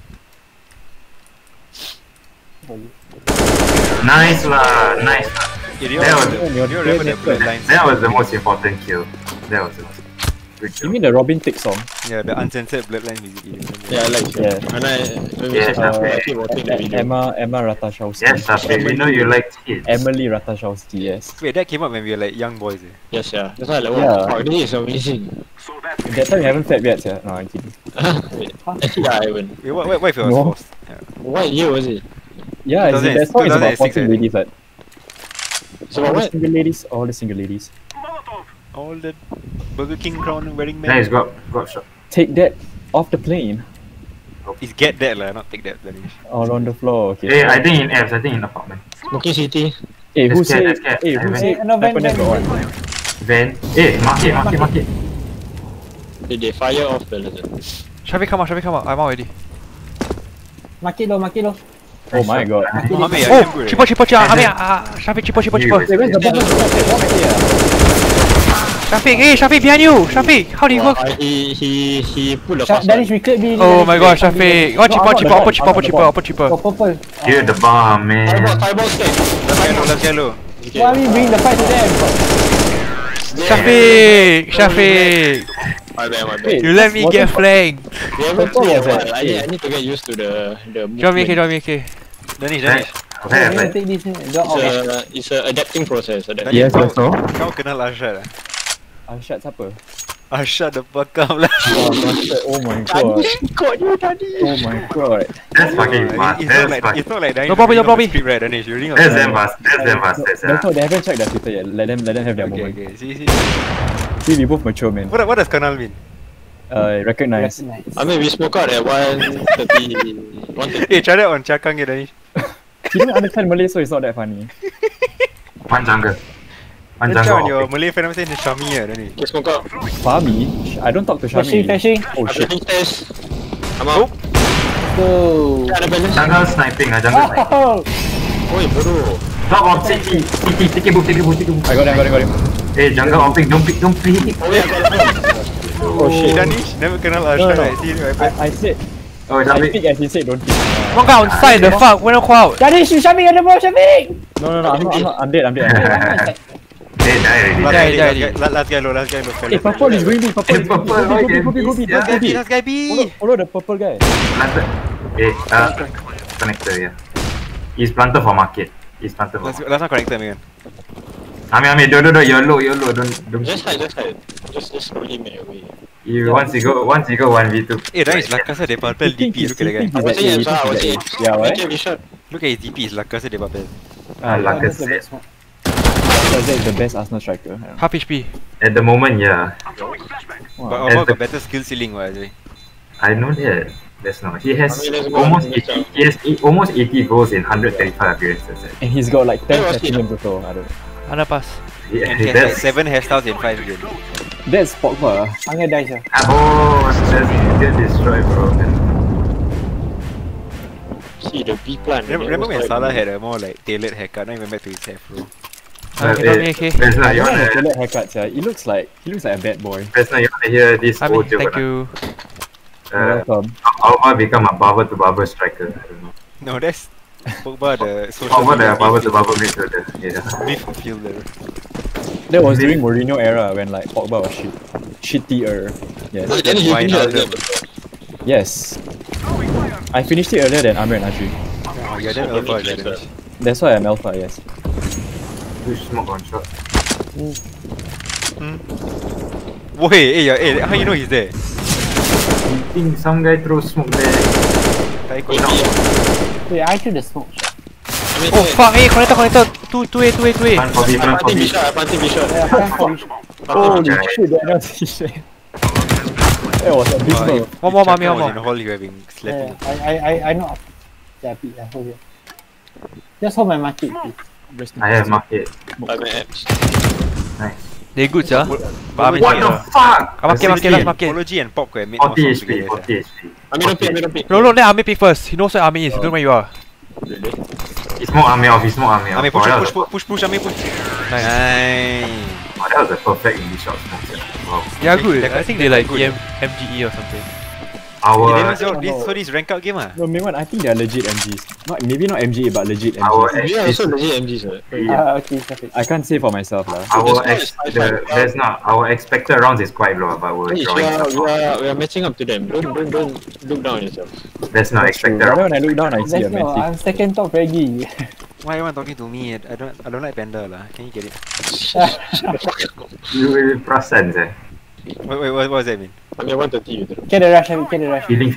Speaker 5: Nice lah.
Speaker 6: You remember the bloodlines?
Speaker 5: That was the most important kill. Good
Speaker 1: You
Speaker 5: kill.
Speaker 1: mean the Robin Tick song?
Speaker 6: Yeah, the uncensored bloodline music.
Speaker 2: Yeah, I like it.
Speaker 1: Yeah.
Speaker 2: And I keep watching the video.
Speaker 1: Emma Ratashowski.
Speaker 5: Yes, Shafi, we know you like kids.
Speaker 1: Emily Ratashowski, yes.
Speaker 6: Wait, that came up when we were like young boys.
Speaker 2: Yes, yeah. That's why I like,
Speaker 1: Yeah.
Speaker 2: wow, this is amazing.
Speaker 1: That time you haven't fed yet, yeah? No, I'm kidding.
Speaker 2: Actually, I haven't.
Speaker 6: Wait, what if it was
Speaker 1: No.
Speaker 6: forced? Yeah.
Speaker 2: What year was it?
Speaker 1: Yeah, that song is about 14 ladies, like.
Speaker 2: So
Speaker 1: all
Speaker 2: what?
Speaker 1: the single ladies.
Speaker 6: All the Burger King crown wearing men.
Speaker 5: Nice, got shot.
Speaker 1: Take that off the plane.
Speaker 6: It's get that lah, not take that. Danish.
Speaker 1: All on the floor, okay.
Speaker 5: Hey, I think in apps, I think in apartment.
Speaker 2: Smoking City.
Speaker 1: Hey, who
Speaker 5: Let's
Speaker 1: said?
Speaker 5: get-
Speaker 1: Hey, who
Speaker 5: let's
Speaker 1: said?
Speaker 4: get- no, van,
Speaker 1: Weapon
Speaker 4: van,
Speaker 1: got one.
Speaker 5: Van. Hey, market.
Speaker 2: They fire off the lizard.
Speaker 3: Shafiq come out. I'm out already.
Speaker 4: Market low.
Speaker 1: Oh my god.
Speaker 6: Oh, mate,
Speaker 3: Oh,
Speaker 6: I'm good.
Speaker 3: cheaper. Shafiq, cheaper.
Speaker 5: You-
Speaker 1: Hey, where's the bottom?
Speaker 3: Shafiq behind you. Shafiq, how do you work?
Speaker 2: He put the
Speaker 4: Shot, Danish, we cleared B.
Speaker 3: Oh my god, Shafiq. One cheaper.
Speaker 5: You're the bomb, man.
Speaker 2: Fireball stack.
Speaker 6: Let's get low.
Speaker 4: Why we bring the fight to them?
Speaker 3: Shafiq.
Speaker 2: My bad.
Speaker 1: Hey,
Speaker 3: You let me get flanked.
Speaker 2: We haven't
Speaker 1: Purple
Speaker 2: played
Speaker 1: was
Speaker 2: a while.
Speaker 1: at-
Speaker 2: I need to get used to the movement.
Speaker 3: Join me, okay.
Speaker 6: Danish.
Speaker 5: Okay,
Speaker 4: We take this.
Speaker 2: It's a adapting process.
Speaker 1: Yes, that's all.
Speaker 6: Kau kenal Arshad lah?
Speaker 1: Arshad siapa?
Speaker 6: Arshad the fuck up lah.
Speaker 1: Oh my god. Oh my god.
Speaker 5: That's fucking fast.
Speaker 6: It's not like Danish.
Speaker 3: No problem.
Speaker 6: Script, right, Danish? You're reading out
Speaker 5: That's
Speaker 6: the
Speaker 5: damn fast.
Speaker 1: That's all, they haven't checked their Twitter yet. Let them have their moment.
Speaker 6: Okay. See.
Speaker 1: See, we both mature, man.
Speaker 6: What does kanal mean?
Speaker 1: Recognize.
Speaker 2: I mean, we smoke out at 1:30.
Speaker 6: Hey, try that on Chakang, Danish.
Speaker 1: You don't understand Malay, so it's not that funny.
Speaker 5: One jungle.
Speaker 6: Let's try on your Malay friend, I'm saying Shami, Danish.
Speaker 2: Okay, smoke out.
Speaker 1: Fahmi? I don't talk to Shami.
Speaker 4: Flashing.
Speaker 1: Oh shit.
Speaker 2: Test. I'm out.
Speaker 4: Go.
Speaker 2: Ada balance.
Speaker 5: Jungle sniping, jungle sniping.
Speaker 4: Oh,
Speaker 2: Oi, bro.
Speaker 5: Top of CT. Take a book.
Speaker 1: I got him.
Speaker 5: Hey, jungle hopping, don't pick.
Speaker 2: Oh, yeah, got
Speaker 1: Oh
Speaker 6: Hey,
Speaker 1: shit.
Speaker 6: Danish, never kenal
Speaker 1: No.
Speaker 6: Arshad, right? See, right?
Speaker 1: I said,
Speaker 5: Oh,
Speaker 1: I
Speaker 5: Shafiq.
Speaker 1: pick as he said, don't pick.
Speaker 3: One guy on side, the fuck. Why not go out?
Speaker 4: Danish, you Shafiq at the ball, Shafiq.
Speaker 1: No, I'm dead.
Speaker 5: Hey, die already.
Speaker 6: Last guy low.
Speaker 1: Hey, purple is going B, purple.
Speaker 5: Hey, purple,
Speaker 1: Go B.
Speaker 6: Last guy B.
Speaker 1: Follow the purple guy.
Speaker 5: Planted. Hey, connector, yeah. He's planted for market.
Speaker 6: Last one connected, man.
Speaker 5: Ami, don't, you're low, don't.
Speaker 2: Just hide. Just slowly make your way.
Speaker 5: Once you go 1v2.
Speaker 6: Hey, that is La Casa de Papel DP. Look at that guy.
Speaker 2: I was saying, I was saying.
Speaker 1: Yeah, what?
Speaker 2: Make shot.
Speaker 6: Look at his DP. It's La Casa de Papel.
Speaker 5: Like I
Speaker 4: That's the
Speaker 5: said,
Speaker 4: best one.
Speaker 1: That's the best Arsenal striker. Yeah.
Speaker 3: Half HP.
Speaker 5: at the moment, yeah.
Speaker 6: But
Speaker 1: Wow.
Speaker 6: Omar got better skill ceiling, what? Actually.
Speaker 5: I know that. That's not. He has
Speaker 2: I mean, let's go
Speaker 5: almost
Speaker 2: on,
Speaker 5: 80. He has almost 80 goals in 135 appearances.
Speaker 1: And he's got like 10
Speaker 2: Where was he?
Speaker 1: platinum also. I don't know.
Speaker 3: Underpass.
Speaker 5: Yeah,
Speaker 6: And he has like
Speaker 5: that's
Speaker 6: 7 hairstyles in 5 games.
Speaker 1: That's Pogba.
Speaker 4: I'm gonna die, sir.
Speaker 5: oh, that's get destroyed, bro.
Speaker 2: See the B plan.
Speaker 6: Remember when Salah had a more like tailored haircut, not even back to his afro?
Speaker 3: Okay.
Speaker 5: That's not.
Speaker 1: I
Speaker 5: You
Speaker 1: don't know
Speaker 5: wanna?
Speaker 1: the haircuts, yeah. He looks like a bad boy.
Speaker 5: That's not. You wanna hear this
Speaker 3: I mean,
Speaker 5: old joke?
Speaker 3: thank
Speaker 5: or
Speaker 3: you.
Speaker 5: not?
Speaker 1: Welcome.
Speaker 5: How I become a barber to barber striker? I don't know.
Speaker 6: No, that's Pogba, the social
Speaker 5: How about the
Speaker 6: media
Speaker 5: barber to barber midfielder? Yeah.
Speaker 6: midfielder.
Speaker 1: That was during Mourinho era when like Pogba was shittier. Yes.
Speaker 6: Why not?
Speaker 1: Yes. I finished it earlier than Amir and Ajri.
Speaker 6: Oh, you're damn alpha, Jadanish.
Speaker 1: That's why I'm alpha, yes.
Speaker 5: Push smoke on shot.
Speaker 6: Wait, hey, how you know he's there?
Speaker 5: I think some guy throw smoke there.
Speaker 6: Tycho.
Speaker 4: Wait, I threw the smoke shot.
Speaker 3: Oh fuck, hey, connector. 2A.
Speaker 5: Plan for B, plan for
Speaker 2: Planting
Speaker 5: B.
Speaker 2: B shot, planting B shot.
Speaker 4: Yeah, I can't finish.
Speaker 1: Holy
Speaker 5: Okay.
Speaker 1: shit, that was abysmal.
Speaker 6: If
Speaker 3: One more,
Speaker 6: Chaka
Speaker 3: Mami, one
Speaker 6: was
Speaker 3: more.
Speaker 6: in the hall, you have been slapping.
Speaker 4: I know. Yeah, Pete, I hold it. Just hold my market, please.
Speaker 5: I have market.
Speaker 2: I'm abs.
Speaker 5: Nice.
Speaker 3: They good, sir. But I mean,
Speaker 5: What the fuck?
Speaker 3: Market, market.
Speaker 6: Apology and Pop could have made
Speaker 5: 40
Speaker 6: more songs
Speaker 5: HP,
Speaker 6: together.
Speaker 5: 40 HP.
Speaker 2: I mean, don't pick.
Speaker 3: No, let Army pick first. He knows where Army is. He don't know where you are.
Speaker 5: He's more army off, he's more army off.
Speaker 6: I mean,
Speaker 5: Oh, that was
Speaker 6: push, Ami, push. Nice.
Speaker 5: oh, that was a perfect English shot smoke. Yeah. Wow.
Speaker 3: Yeah, good.
Speaker 6: That
Speaker 3: I
Speaker 6: guy-
Speaker 3: think
Speaker 6: that
Speaker 3: they
Speaker 6: guy
Speaker 3: like
Speaker 6: good.
Speaker 3: MGE or something.
Speaker 5: Our,
Speaker 6: So this rank out game ah.
Speaker 1: No, Mingwan, I think they're legit MGs. Maybe not MGA, but legit
Speaker 5: our,
Speaker 1: MGs.
Speaker 2: Yeah, also legit MGs.
Speaker 4: Okay, perfect.
Speaker 1: I can't say for myself lah.
Speaker 5: there's not, our expected rounds is quite low, but we're
Speaker 2: Hey,
Speaker 5: drawing.
Speaker 2: we are matching up to them. Don't look down on yourself.
Speaker 5: That's not
Speaker 1: That's true.
Speaker 5: expected
Speaker 1: But
Speaker 5: round.
Speaker 1: when I look down, I see a
Speaker 4: Let's go.
Speaker 1: massive.
Speaker 4: I'm second top Reggie.
Speaker 6: Why everyone talking to me? I don't like Panda lah. Can you get it?
Speaker 5: You will process eh.
Speaker 6: What does that mean?
Speaker 2: I mean, 130 you know.
Speaker 4: Get the rush, get the rush.
Speaker 5: Feeling.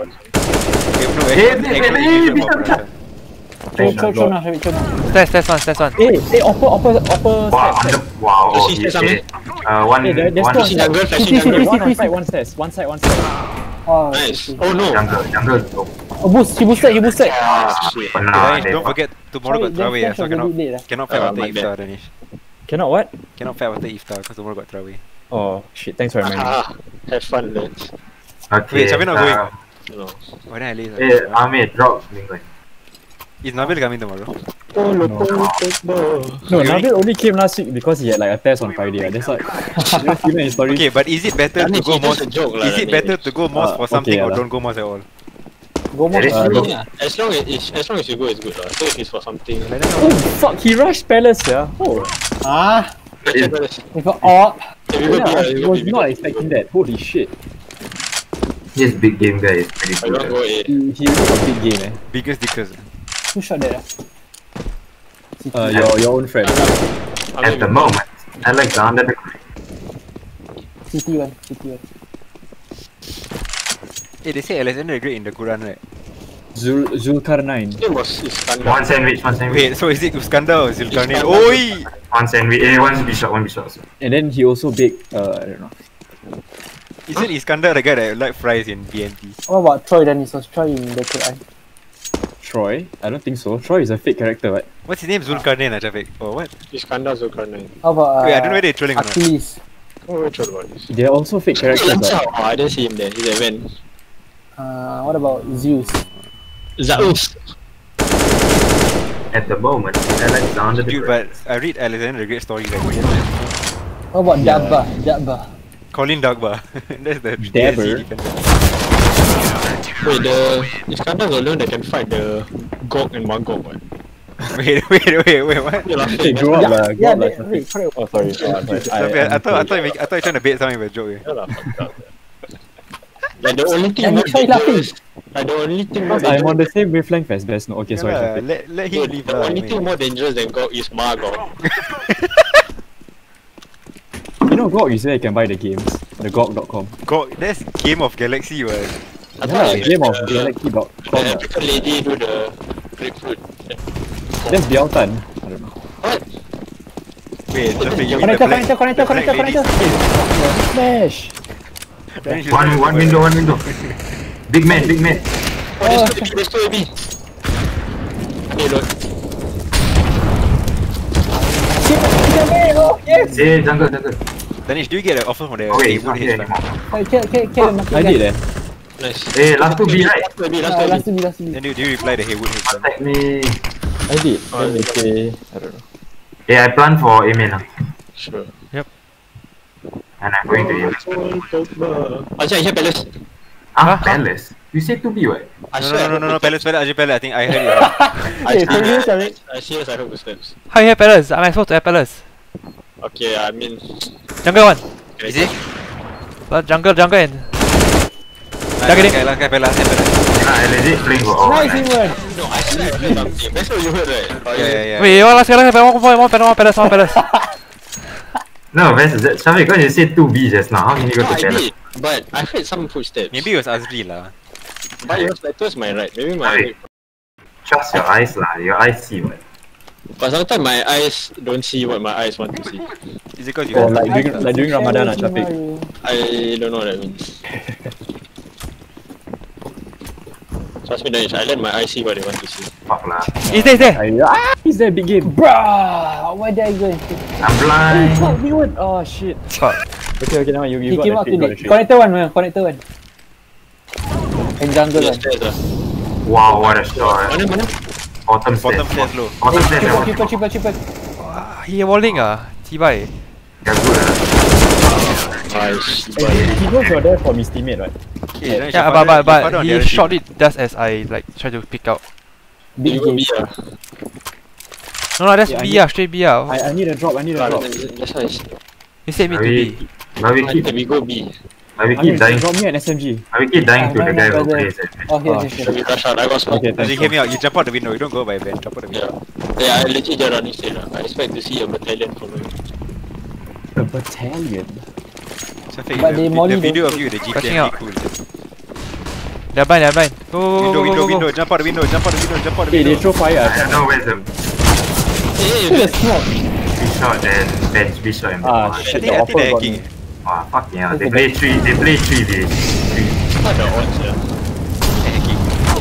Speaker 4: Throw now, throw now.
Speaker 3: Stairs one.
Speaker 1: Hey, upper
Speaker 5: Wow,
Speaker 1: step.
Speaker 5: wow,
Speaker 2: Does
Speaker 5: oh,
Speaker 2: he
Speaker 5: he
Speaker 2: say
Speaker 5: okay. One,
Speaker 1: Hey, there's
Speaker 5: one
Speaker 1: two
Speaker 2: Flashing jungle, flashing
Speaker 1: See,
Speaker 2: jungle.
Speaker 1: one side, one stairs.
Speaker 4: Oh,
Speaker 2: Nice.
Speaker 4: okay.
Speaker 2: Oh no.
Speaker 5: jungle.
Speaker 4: Oh, boost, he boosted.
Speaker 2: Shit.
Speaker 5: Nah,
Speaker 6: Don't forget tomorrow got
Speaker 4: Sorry,
Speaker 6: Trawe,
Speaker 4: that
Speaker 6: so
Speaker 4: flash was a bit late,
Speaker 6: cannot fight after
Speaker 2: my bad.
Speaker 6: Iftar, Danish.
Speaker 1: Cannot what?
Speaker 6: Cannot fight after Iftar because tomorrow got Trawe.
Speaker 1: Oh shit, thanks for reminding me.
Speaker 2: Have fun, lads.
Speaker 5: Okay.
Speaker 6: Wait, Shafi not going?
Speaker 2: No.
Speaker 6: Why then I leave?
Speaker 5: Hey, Ahmed, drop. England.
Speaker 6: Is Nabil coming tomorrow?
Speaker 1: No, Nabil only came last week because he had like a test on Friday. That's why. You know his story.
Speaker 6: Okay, but is it better to
Speaker 2: Danish,
Speaker 6: go
Speaker 2: it's
Speaker 6: Moss?
Speaker 2: just a joke lah,
Speaker 6: Is it
Speaker 2: Danish.
Speaker 6: better to go Moss for
Speaker 1: okay,
Speaker 6: something or
Speaker 1: lah.
Speaker 6: don't go Moss at all?
Speaker 4: Go more.
Speaker 5: There is-
Speaker 2: As long as you go, it's good lah. So if it's for something.
Speaker 1: Oh fuck, he rushed Palace, yeah. Oh,
Speaker 4: Ah,
Speaker 2: If
Speaker 4: with an AWP.
Speaker 2: you go
Speaker 1: yeah, I
Speaker 2: B,
Speaker 1: was not expecting that. Holy shit.
Speaker 5: This big game guy is pretty
Speaker 2: I don't
Speaker 5: good.
Speaker 2: go A.
Speaker 1: He really got big game, eh.
Speaker 6: Biggest dickers.
Speaker 4: Who shot that?
Speaker 1: Your own friend.
Speaker 5: At the moment, Alexander the Great.
Speaker 4: CT1.
Speaker 6: Hey, they say Alexander the Great in the Quran, right?
Speaker 1: Zulkarnain.
Speaker 2: It was Iskandar.
Speaker 5: One sandwich.
Speaker 6: Wait, so is it Uskandar or Zulkarnain?
Speaker 2: Iskandar.
Speaker 6: Oi!
Speaker 5: One sandwich. One bishop. Also.
Speaker 1: And then he also baked, I don't know.
Speaker 6: Isn't Iskandar the guy that like fries in BMT?
Speaker 4: What about Troy then? Was Troy in the Quran?
Speaker 1: Troy? I don't think so. Troy is a fake character, right?
Speaker 6: What's his name? Zulkarnain, Ajafik. Or what?
Speaker 2: Iskandar Zulkarnain.
Speaker 4: How about
Speaker 6: Wait, I don't know whether they're trolling or not.
Speaker 4: Achilles?
Speaker 2: Oh, we're sure about this.
Speaker 1: They're also fake characters, right?
Speaker 2: Oh, I didn't see him there. He's a van.
Speaker 4: What about Zeus?
Speaker 2: Zeus.
Speaker 5: At the moment, Alexander the
Speaker 6: Dude,
Speaker 5: Great.
Speaker 6: but I read Alexander the Great stories like
Speaker 4: What about Dabba?
Speaker 6: Colin Dagba. That's the
Speaker 1: Dabber.
Speaker 6: DLC defender.
Speaker 2: Wait, the Iskandar is the one that can fight the Gog and Magog, right?
Speaker 6: Wait, what?
Speaker 2: You're
Speaker 1: Hey,
Speaker 2: laughing.
Speaker 1: grow up lah. Grow up lah.
Speaker 4: wait, correct.
Speaker 1: Oh, sorry.
Speaker 6: I thought you're trying to bait something with a joke. Eh.
Speaker 2: Yeah lah, fucked up. Like the only thing
Speaker 4: And
Speaker 2: more
Speaker 4: why you laughing?
Speaker 2: dangerous. Like the only thing more
Speaker 1: Because I'm on
Speaker 2: dangerous.
Speaker 1: the same wavelength as Best. No, okay,
Speaker 6: Yeah
Speaker 1: sorry.
Speaker 6: lah,
Speaker 1: Shafiq.
Speaker 6: let him
Speaker 2: Dude,
Speaker 6: leave
Speaker 2: the
Speaker 6: lah.
Speaker 2: only
Speaker 6: I
Speaker 2: thing
Speaker 6: mean.
Speaker 2: more dangerous than Gog is Magog.
Speaker 1: You know GOG is where you can buy the games. The GOG.com.
Speaker 6: God, that's Game of Galaxy, what?
Speaker 5: I
Speaker 1: Yeah,
Speaker 5: thought
Speaker 1: game of
Speaker 5: the
Speaker 1: Galaxy.com.
Speaker 5: African lady do the grapefruit.
Speaker 1: That's Biautan. I don't know.
Speaker 5: What?
Speaker 6: Wait, Shafiq, you mean the
Speaker 4: Connector.
Speaker 6: black ladies?
Speaker 1: Smash!
Speaker 6: Then you
Speaker 5: One window. Big man.
Speaker 3: Oh,
Speaker 5: There's two AB. Okay, load.
Speaker 4: Yes!
Speaker 5: Hey, jungle.
Speaker 6: Danish, do you get an offer from the
Speaker 5: Oh wait, it's
Speaker 6: Haywood
Speaker 5: not here
Speaker 6: Hedge
Speaker 5: anymore.
Speaker 4: Kill
Speaker 1: I did eh.
Speaker 5: Nice. Hey, last two B, right?
Speaker 4: Last to be.
Speaker 6: Then do you reply the Haywood Hedge?
Speaker 5: Contact me.
Speaker 1: I did. Then they say, I don't know.
Speaker 5: Hey, I plan for Amen.
Speaker 2: Sure.
Speaker 5: And I'm going to Amen.
Speaker 2: Ajay, here Palace.
Speaker 1: Huh?
Speaker 5: Palace? You said 2B, what?
Speaker 2: I swear.
Speaker 6: No, Palace, Ajay Palace, I think I heard it.
Speaker 4: Hey, for you, Sharik.
Speaker 2: I serious, I hope it steps.
Speaker 3: How you have Palace? I'm supposed to have Palace.
Speaker 2: Okay, I mean...
Speaker 3: Jungle one.
Speaker 6: Is it?
Speaker 3: Jungle and...
Speaker 6: Last guy, Palace.
Speaker 5: I legit playing for all.
Speaker 4: Nice, Iman.
Speaker 2: No, I swear I heard something. That's what you heard, right?
Speaker 6: Yeah.
Speaker 3: Wait, last guy, one Palace.
Speaker 5: No, Shafiq, because you said 2B just now. How can you go
Speaker 2: No,
Speaker 5: to
Speaker 2: I
Speaker 5: Palace?
Speaker 2: did. But I heard some footsteps.
Speaker 6: Maybe it was Azri lah.
Speaker 2: But it was like towards my right. Maybe my
Speaker 5: Shafiq, trust your eyes lah. Your eyes see what?
Speaker 2: But sometimes my eyes don't see what my eyes want to see.
Speaker 6: Is it because you
Speaker 1: Or
Speaker 6: have
Speaker 1: like during Ramadan, Shafiq.
Speaker 2: I don't know what that means. Trust me, Danish, I let my eyes see what they want to see.
Speaker 5: Fuck lah.
Speaker 3: He's there.
Speaker 1: He's there, big game.
Speaker 4: Bruh, why did I go and shoot?
Speaker 5: I'm blind.
Speaker 1: Fuck, me one. Oh shit.
Speaker 3: Fuck.
Speaker 1: Okay, now you
Speaker 4: He
Speaker 1: got
Speaker 4: came
Speaker 1: the
Speaker 4: out
Speaker 1: trick, got the
Speaker 4: today.
Speaker 1: trick.
Speaker 4: Connector one, man. Connector one. And jungle
Speaker 2: Yes,
Speaker 4: one.
Speaker 2: there's
Speaker 5: Wow, what a shot.
Speaker 2: Mana?
Speaker 5: Bottom
Speaker 6: bottom
Speaker 5: stairs.
Speaker 6: stairs low.
Speaker 5: Bottom stairs.
Speaker 4: Triple.
Speaker 3: He walling Tibai.
Speaker 5: They're good lah.
Speaker 2: Nice.
Speaker 1: He knows you're there from his teammate, right?
Speaker 6: Okay, then
Speaker 3: Yeah,
Speaker 6: your father
Speaker 3: but
Speaker 6: on the
Speaker 3: he
Speaker 6: other
Speaker 3: shot
Speaker 6: team.
Speaker 3: it just as I like try to pick out.
Speaker 4: Big
Speaker 2: You go
Speaker 4: game.
Speaker 2: B
Speaker 3: No, that's
Speaker 1: Yeah,
Speaker 3: B straight B
Speaker 1: I need a drop,
Speaker 2: That's why
Speaker 3: You said me to B.
Speaker 5: But we
Speaker 2: we go B.
Speaker 5: keep dying.
Speaker 1: Drop me an SMG.
Speaker 5: But we keep dying to the guy who plays it.
Speaker 4: Oh, here.
Speaker 2: We rush out. I got smoke.
Speaker 1: Okay,
Speaker 6: As you
Speaker 1: thanks.
Speaker 6: hear me out, you jump out the window, you don't go by Ben, jump out the window.
Speaker 2: Yeah, I legit just running straight. I expect to see a battalion following.
Speaker 1: A battalion.
Speaker 6: Shafiq,
Speaker 4: But they molly
Speaker 6: the video
Speaker 4: don't-
Speaker 6: of you, the
Speaker 3: Rushing
Speaker 6: GTA
Speaker 3: out.
Speaker 6: cool.
Speaker 3: They're blind. Go.
Speaker 6: Window, jump out the window.
Speaker 1: Hey, they throw fire.
Speaker 5: I don't know where's the
Speaker 4: Shoot the smoke.
Speaker 5: B shot and bench B shot and
Speaker 1: Ah,
Speaker 5: bench.
Speaker 1: shit.
Speaker 6: I think they're hacking.
Speaker 5: Wow, fucking hell. They play 3v3.
Speaker 2: What the odds, yeah.
Speaker 6: Hacking.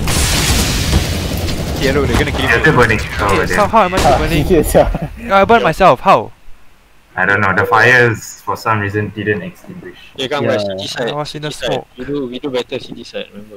Speaker 6: Yellow, they're gonna kill
Speaker 5: They're
Speaker 6: you.
Speaker 5: still burning over
Speaker 3: Okay, so
Speaker 5: there.
Speaker 3: how am I burning?
Speaker 4: Yes,
Speaker 3: I burned myself. How?
Speaker 5: I don't know. The fires for some reason didn't extinguish.
Speaker 2: You come
Speaker 1: Yeah.
Speaker 2: guys, CD side.
Speaker 3: I was in the
Speaker 2: CD side.
Speaker 3: smoke.
Speaker 2: We do better CD side, remember.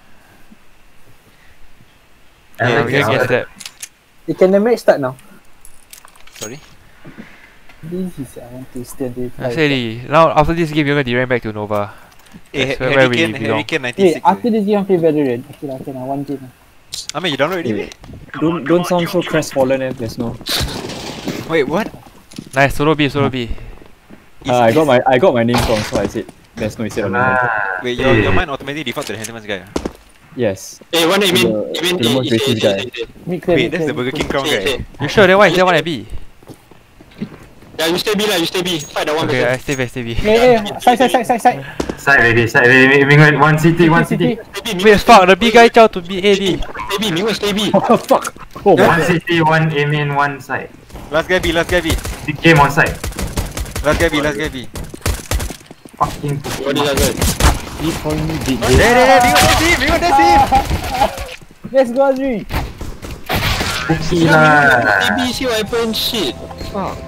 Speaker 3: Yeah, we can get that.
Speaker 4: Can the match start now?
Speaker 6: Sorry?
Speaker 4: This is, I want to stay until
Speaker 3: I said already. Now after this game, you're gonna derang back to Nova. That's where we belong.
Speaker 6: Hurricane
Speaker 4: Hey,
Speaker 6: 96.
Speaker 4: after this game, I play Valorant. Okay, now one game.
Speaker 6: I mean, you download already?
Speaker 1: Don't sound so crestfallen, there's no.
Speaker 6: Wait, what?
Speaker 3: Nice, solo B.
Speaker 1: I got my name wrong, so I said there's no instead of no.
Speaker 6: Wait, your mind automatically default to the handsome guy.
Speaker 1: Yes.
Speaker 2: Hey, one
Speaker 1: The most racist guy.
Speaker 4: Mid clear.
Speaker 6: Wait, that's the Burger King crown guy.
Speaker 3: You sure? Then why is there one at B?
Speaker 2: Yeah, you stay B lah, you stay B. Fight the one
Speaker 3: Okay,
Speaker 2: person.
Speaker 3: I stay B.
Speaker 4: Hey, side.
Speaker 5: Side ready. Ming, one city.
Speaker 2: Stay B,
Speaker 3: Wait, fuck, the B guy chow to B, A, B.
Speaker 2: Stay B, Mingwen stay B.
Speaker 1: Oh fuck. Oh
Speaker 5: One
Speaker 1: my.
Speaker 5: city, one aim one side.
Speaker 6: Last guy B.
Speaker 5: Big game on side.
Speaker 6: Last guy B.
Speaker 5: Fucking
Speaker 2: What is that guy?
Speaker 1: He called me big game.
Speaker 6: There, Bingo, that's him!
Speaker 4: Let's go, Azri.
Speaker 5: cookie lah.
Speaker 2: Stay B, see what happened? Shit. Fuck.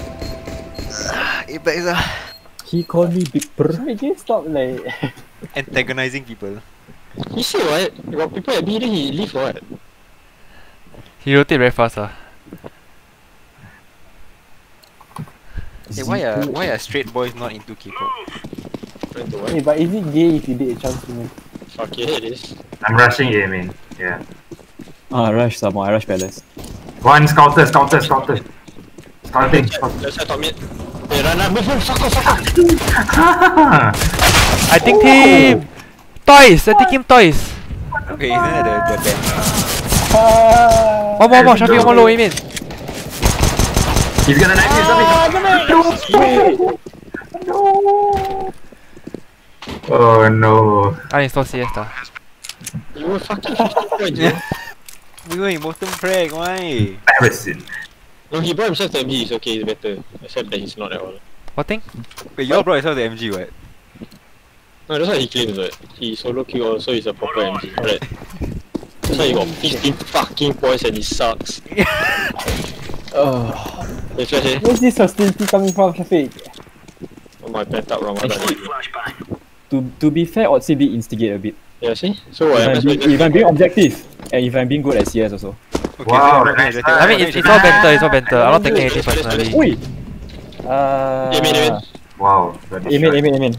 Speaker 6: Apex
Speaker 1: He called me big brr.
Speaker 4: Can you stop like?
Speaker 6: antagonizing people.
Speaker 2: He say what? You got people at B, then he leave for what?
Speaker 3: He rotate very fast
Speaker 6: Hey, why are straight boys not into K-pop?
Speaker 2: Friend to what?
Speaker 4: Hey, but is it gay if you date a chance woman?
Speaker 2: Fuck yeah, it is.
Speaker 5: I'm rushing A main. Yeah.
Speaker 1: Rush someone. I rush Palace.
Speaker 5: One scouter. Scouting.
Speaker 2: Let's top mid. Hey, run, move, fuck off.
Speaker 3: I think him! Toys! I think him toys!
Speaker 6: Okay, isn't that the band?
Speaker 3: One more, Shafi, one low, aim in.
Speaker 5: He's gonna knife me. no. Oh no.
Speaker 3: Uninstall Siesta.
Speaker 2: You were fucking 50 points, bro.
Speaker 6: We were in bottom frag, why?
Speaker 5: Embarrassing.
Speaker 2: No, he brought himself to MG, he's okay, he's better. Except that he's not at all.
Speaker 3: What thing?
Speaker 6: Wait, you all brought yourself to MG, what?
Speaker 2: No, that's what he claims, right? He solo kill also, he's a proper MG, right? That's why he got 15 fucking points and he sucks. That's what I say.
Speaker 4: Where's this hostility coming from, Shafiq?
Speaker 2: Oh my, pent up Ramadan.
Speaker 1: To be fair, Odyssey did instigate a bit.
Speaker 2: Yeah, see? So what?
Speaker 1: If I'm being objective, and if I'm being good at CS also.
Speaker 6: Okay,
Speaker 5: Wow,
Speaker 6: so
Speaker 5: nice.
Speaker 3: I mean, it's all banter, it's all banter. I'm not taking anything personally.
Speaker 1: Oi!
Speaker 2: Amen.
Speaker 5: Wow.
Speaker 1: Amen.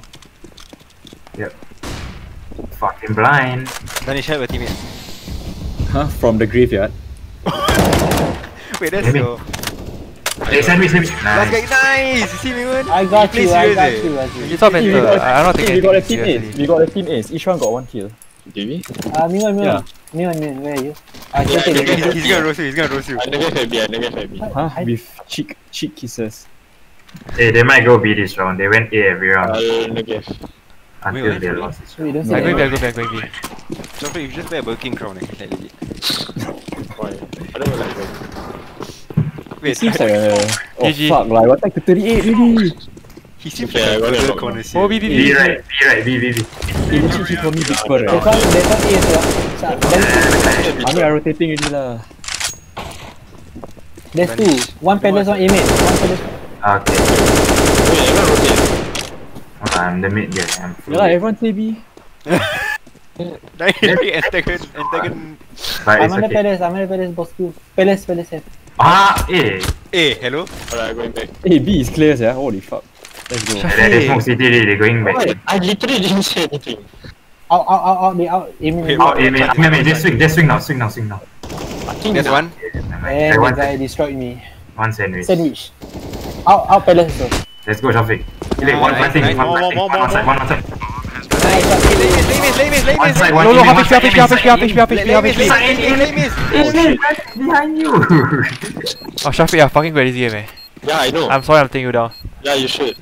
Speaker 5: Fucking blind.
Speaker 6: Danish, help a teammate.
Speaker 1: Huh? From the graveyard.
Speaker 6: Wait, that's
Speaker 5: Maybe.
Speaker 6: your...
Speaker 5: Hey, send me.
Speaker 6: Last guy,
Speaker 5: Nice.
Speaker 6: nice! You see me, man?
Speaker 4: I got
Speaker 6: Play
Speaker 4: you,
Speaker 6: serious,
Speaker 3: It's all banter. I'm not taking
Speaker 1: We got a
Speaker 3: anything
Speaker 1: team
Speaker 3: seriously.
Speaker 1: ace. We got a team ace. Each one got 1 kill.
Speaker 2: Did we?
Speaker 4: Miwan,
Speaker 1: Yeah.
Speaker 4: where are you?
Speaker 2: Yeah,
Speaker 6: He's gonna roast you, he's gonna roast you.
Speaker 2: I never FB.
Speaker 1: Huh? With cheek kisses.
Speaker 5: Hey, they might go B this round. They went A every round
Speaker 2: I'll never
Speaker 5: until
Speaker 6: Wait,
Speaker 5: they
Speaker 6: what?
Speaker 5: lost this
Speaker 4: Wait,
Speaker 5: round.
Speaker 4: don't
Speaker 3: I'm
Speaker 4: say
Speaker 3: going
Speaker 4: that.
Speaker 3: B.
Speaker 6: So if you just wear a Birkin crown, I can like legit.
Speaker 2: Why? I don't like that.
Speaker 6: Wait,
Speaker 1: It seems like a... Oh
Speaker 3: GG.
Speaker 1: fuck, like, what like to 38 really?
Speaker 6: he seems
Speaker 2: Yeah, I
Speaker 6: like
Speaker 2: got
Speaker 6: a
Speaker 2: it
Speaker 6: further
Speaker 2: wrong.
Speaker 6: connoisseur.
Speaker 3: Oh, B.
Speaker 5: B right. B.
Speaker 1: He literally told me Big Bird,
Speaker 4: There's
Speaker 1: right?
Speaker 4: one A,
Speaker 1: I mean, I'm rotating already lah.
Speaker 4: there's two. One palace, one A mid. One palace.
Speaker 5: Okay.
Speaker 2: Wait, everyone rotate.
Speaker 5: I'm the mid there. I'm
Speaker 1: Yeah lah, everyone say B.
Speaker 6: Antagon.
Speaker 5: But
Speaker 4: I'm
Speaker 5: it's
Speaker 4: on the
Speaker 5: okay.
Speaker 4: palace, boss two. Palace have.
Speaker 5: Ah, A.
Speaker 6: Hey, hello?
Speaker 2: Alright, going back.
Speaker 1: Hey, B is clear, yeah. Holy fuck. Let's go.
Speaker 5: And then they smoke city. They're going back.
Speaker 2: What? I literally didn't say anything.
Speaker 4: Out, they out. A mid.
Speaker 5: Oh, A mid. Just swing now.
Speaker 2: I think
Speaker 6: There's one.
Speaker 4: And the guy destroyed me.
Speaker 5: One sandwich.
Speaker 4: Sandwich. Out palace also.
Speaker 5: Let's go, Shafiq. Kill it. One
Speaker 6: Nice,
Speaker 5: fighting.
Speaker 6: nice.
Speaker 5: One outside. One outside.
Speaker 4: Nice shot.
Speaker 5: One side. One
Speaker 3: No,
Speaker 5: aiming, one
Speaker 3: HP.
Speaker 5: behind you.
Speaker 3: Oh, Shafiq, you're fucking good at this game, eh.
Speaker 2: Yeah, I know.
Speaker 3: I'm sorry I'm taking you down.
Speaker 2: Yeah, you should.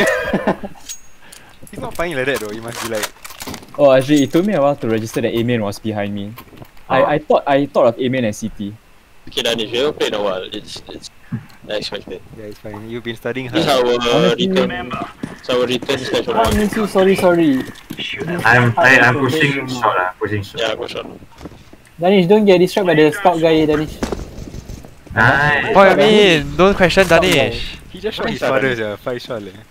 Speaker 6: He's not fighting like that though, you must be like...
Speaker 1: Oh, actually, it took me a while to register that Amen was behind me. I thought of Amen and CT.
Speaker 2: Okay, Dan, if you ever played in a while, it's expected.
Speaker 6: Yeah, it's fine. You've been studying
Speaker 2: This is
Speaker 6: hard.
Speaker 2: our
Speaker 1: Honestly,
Speaker 2: return. It's our return special
Speaker 4: I
Speaker 2: round.
Speaker 4: miss you, sorry.
Speaker 5: I'm pushing shot. Pushing shot.
Speaker 2: Yeah, go shot.
Speaker 4: Danish, don't get distracted by the scout guy, Danish.
Speaker 5: Nice.
Speaker 3: What I mean? Don't question Danish.
Speaker 6: He just shot his father, 5 shot leh.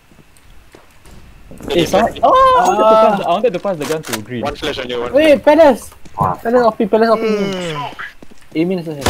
Speaker 1: Hey, someone... Oh, I wanted to pass the gun to Green.
Speaker 2: One flash on you, one.
Speaker 4: Wait, palace!
Speaker 5: Wow.
Speaker 4: Palace off. Amen also have.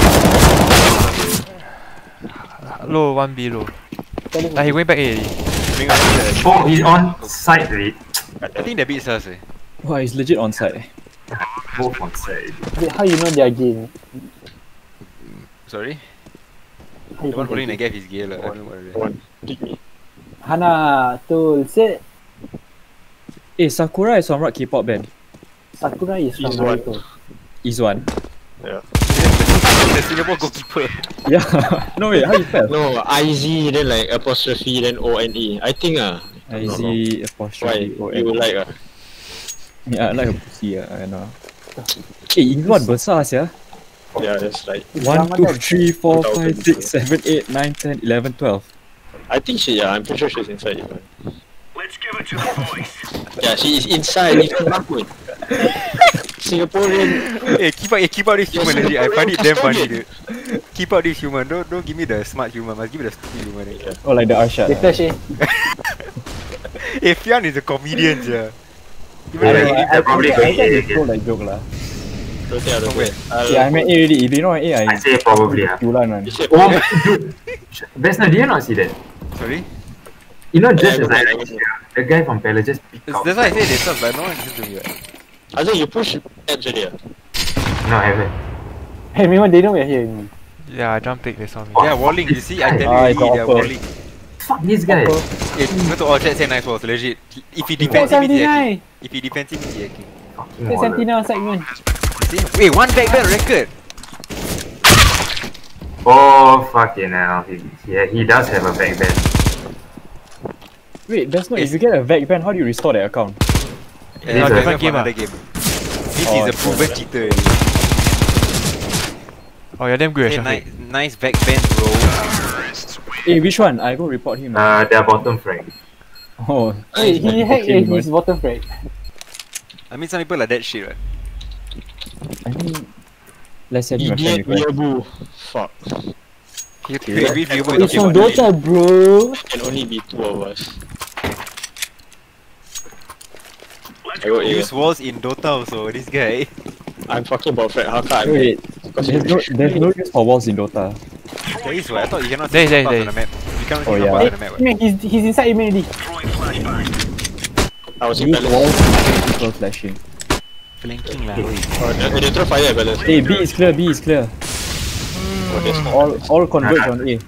Speaker 3: Low, 1B low.
Speaker 4: Palace
Speaker 3: He going back A already.
Speaker 6: Bring up the...
Speaker 5: Oh, he's on side read.
Speaker 6: I think that beats us eh.
Speaker 1: Wow, he's legit on side.
Speaker 5: Both on side.
Speaker 4: Wait, how you know their game?
Speaker 6: Sorry?
Speaker 4: How you
Speaker 6: The one
Speaker 4: know
Speaker 6: holding the
Speaker 4: their
Speaker 6: gap is gay lah. I don't know what it is.
Speaker 2: One. Pick me.
Speaker 4: Hana, Tul, sit.
Speaker 1: Hey, Sakura is from what K-pop band?
Speaker 4: Sakura is from
Speaker 2: He's one.
Speaker 4: Naruto.
Speaker 1: Is one.
Speaker 2: Yeah.
Speaker 6: The Singapore goalkeeper.
Speaker 1: Yeah. No way, how you spell?
Speaker 2: No, IZ, then like apostrophe, then ONE. I think
Speaker 1: IZ
Speaker 2: why?
Speaker 1: apostrophe O
Speaker 2: You
Speaker 1: N.
Speaker 2: like
Speaker 1: Yeah, I like a pussy, I know. Eh, England besar sia.
Speaker 2: Yeah, that's like.
Speaker 1: 1, 2, 3, 4, 5, 6, 7, 8, 9, 10, 11, 12.
Speaker 2: I think I'm pretty sure she's inside even.
Speaker 7: Let's give it to the boys.
Speaker 2: Yeah, she is inside, even Mahmoud. Singaporean.
Speaker 6: Hey, keep out this human legit. I find it damn funny dude. Keep out this human. Don't give me the smart human. Must give me the stupid human.
Speaker 2: Yeah.
Speaker 1: Oh, like the Arshad.
Speaker 4: They clash eh.
Speaker 6: Hey, Fian is a comedian yeah.
Speaker 5: They're probably going A
Speaker 1: I
Speaker 5: again.
Speaker 1: told that joke lah.
Speaker 2: Rotate.
Speaker 1: Yeah, I meant A already. If you know A,
Speaker 5: I say probably.
Speaker 1: Julan man.
Speaker 5: Oh, dude. Besna, did you not see that?
Speaker 6: Sorry?
Speaker 5: You know, just
Speaker 2: Yeah,
Speaker 5: as I
Speaker 2: I
Speaker 5: like, the guy from Palace just picked out.
Speaker 6: That's why I say they talk, but no one listens to me. Right?
Speaker 2: I think you push edge already.
Speaker 5: No, I haven't.
Speaker 4: Hey, meanwhile they know we're here.
Speaker 3: Yeah, I jump pick, they saw me.
Speaker 6: Yeah, walling. You see, I tell
Speaker 1: Ah,
Speaker 6: you,
Speaker 1: it's
Speaker 6: they're
Speaker 1: awful.
Speaker 6: walling.
Speaker 5: Fuck this guy.
Speaker 6: Hey, go to all chat, say nice walls, legit. If he defends him, he's hacking.
Speaker 4: 79!
Speaker 6: If he defends him, he's hacking.
Speaker 5: Fucking
Speaker 4: Take
Speaker 5: waller.
Speaker 4: 79 segment.
Speaker 6: See? Wait, one back bell record.
Speaker 5: Oh, fucking hell. He does have a back bend.
Speaker 1: Wait, that's not. If you get a VAC ban, how do you restore that account?
Speaker 6: Yeah,
Speaker 3: It's a
Speaker 6: it's
Speaker 3: different game,
Speaker 6: another
Speaker 3: ah.
Speaker 6: game. This is a proven cheater.
Speaker 3: Oh, you're damn good,
Speaker 6: Hey,
Speaker 3: Shafiq.
Speaker 6: nice back bend, bro.
Speaker 1: Hey, which one? I go report him.
Speaker 5: Their bottom frag.
Speaker 1: Oh,
Speaker 4: Hey, he hacked his bottom frag.
Speaker 6: I mean, some people are that shit, right?
Speaker 1: I mean, let's say my friend
Speaker 2: Idiot
Speaker 1: request.
Speaker 2: Weeaboo. Fuck.
Speaker 6: You create people
Speaker 4: It's
Speaker 6: talking
Speaker 4: from
Speaker 6: about that
Speaker 4: Dota, bro.
Speaker 2: Can only be 2 of us.
Speaker 7: Let's
Speaker 2: I go
Speaker 6: shit.
Speaker 2: A.
Speaker 6: Use walls in Dota also, this guy.
Speaker 2: I'm talking about Fred Haka.
Speaker 1: Wait, there's no use for walls in Dota.
Speaker 6: There is what? I thought you cannot
Speaker 3: There,
Speaker 6: see
Speaker 3: there,
Speaker 6: parts
Speaker 3: there
Speaker 6: on the map. You cannot
Speaker 1: Oh,
Speaker 6: see
Speaker 1: yeah.
Speaker 6: parts on the map.
Speaker 4: Man, he's inside him already.
Speaker 7: throwing flashbang.
Speaker 2: I was in
Speaker 1: Use
Speaker 2: balance.
Speaker 1: walls and people flashing.
Speaker 6: Flanking lah.
Speaker 2: Oh, they throw fire at balance.
Speaker 1: Hey, B is clear, B is clear.
Speaker 2: Oh, that's not.
Speaker 1: All converge on A.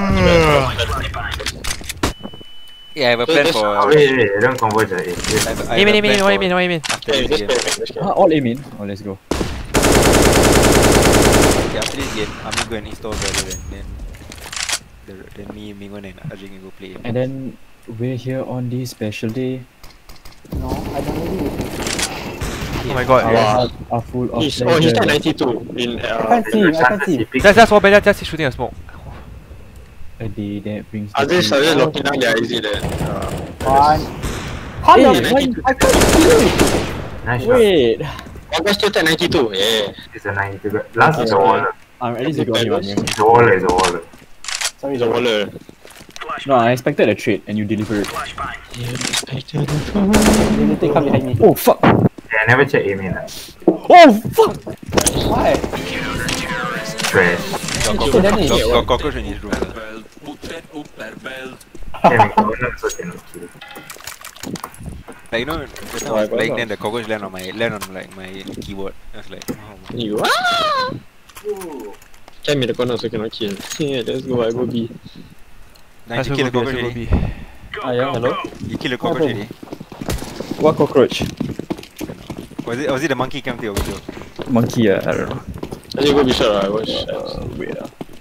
Speaker 6: Yeah, I have a plan
Speaker 2: That's-
Speaker 6: for.
Speaker 5: Wait, don't converge.
Speaker 6: I have a
Speaker 3: Aim in,
Speaker 6: plan
Speaker 3: what you
Speaker 6: for
Speaker 3: mean, what you mean?
Speaker 6: After
Speaker 2: Hey,
Speaker 6: this
Speaker 2: just
Speaker 6: game.
Speaker 2: play, just play.
Speaker 1: All aim in. Oh, let's go.
Speaker 6: Yeah, after this game, I'm gonna go and install Valorant, then me, Mingon and Ajay can go play.
Speaker 1: And then we're here on this special day.
Speaker 4: No, I don't really.
Speaker 3: Oh my god.
Speaker 1: Our
Speaker 2: Wow.
Speaker 1: hearts are full of
Speaker 2: He's
Speaker 1: pleasure.
Speaker 2: at 92 in
Speaker 4: I can't see him, I can't see him.
Speaker 3: That's what better, just shooting a smoke.
Speaker 1: A day that brings the
Speaker 2: Aziz
Speaker 1: peace.
Speaker 2: locking down their IZ there.
Speaker 4: One. How
Speaker 1: Hey,
Speaker 4: the fuck? I can't see him.
Speaker 5: Nice shot.
Speaker 1: Wait,
Speaker 2: August still at 92, yeah.
Speaker 5: It's a 92. Last is a waller.
Speaker 1: at least you got him.
Speaker 5: It's a waller, it's a waller.
Speaker 4: Sorry,
Speaker 2: He's a
Speaker 4: sorry.
Speaker 2: waller.
Speaker 1: No, I expected a trade and you delivered it.
Speaker 4: They come behind me.
Speaker 1: Oh fuck!
Speaker 5: Yeah, I never check aim in.
Speaker 1: Oh fuck!
Speaker 4: Why?
Speaker 5: Trash.
Speaker 6: Got cockroach in his room.
Speaker 5: Can we go? So cannot kill.
Speaker 6: Like, you know, just now I was playing, then the cockroach land on like my keyboard. I was like, oh.
Speaker 2: You ah! Cam in the corner so cannot kill. Yeah, let's go, I go B.
Speaker 6: Nice,
Speaker 3: That's
Speaker 6: you
Speaker 3: what
Speaker 6: kill the
Speaker 3: go
Speaker 6: cockroach
Speaker 3: B,
Speaker 6: already.
Speaker 3: that's what go B.
Speaker 1: Ah, yeah, hello?
Speaker 6: You kill the cockroach already.
Speaker 1: What cockroach?
Speaker 6: Was it the monkey cam to video?
Speaker 1: Monkey, I don't know.
Speaker 2: Let's go B shot, I watch.
Speaker 1: Wait.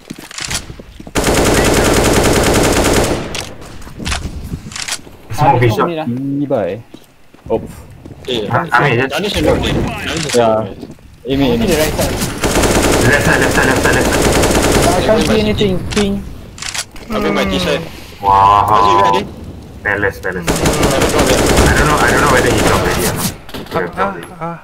Speaker 5: Smoke bishop.
Speaker 1: Bye. Oh.
Speaker 2: Hey,
Speaker 5: I mean, just
Speaker 2: Danish and Lord, Danish is
Speaker 1: Yeah. Aim
Speaker 4: Only
Speaker 1: in.
Speaker 4: the right side.
Speaker 5: left side, left side, left side, left side.
Speaker 4: I can't see anything. Ping.
Speaker 2: I'll bring my T-shirt.
Speaker 5: Wow. Palace, palace. I don't know whether he dropped already or not. Could have dropped already.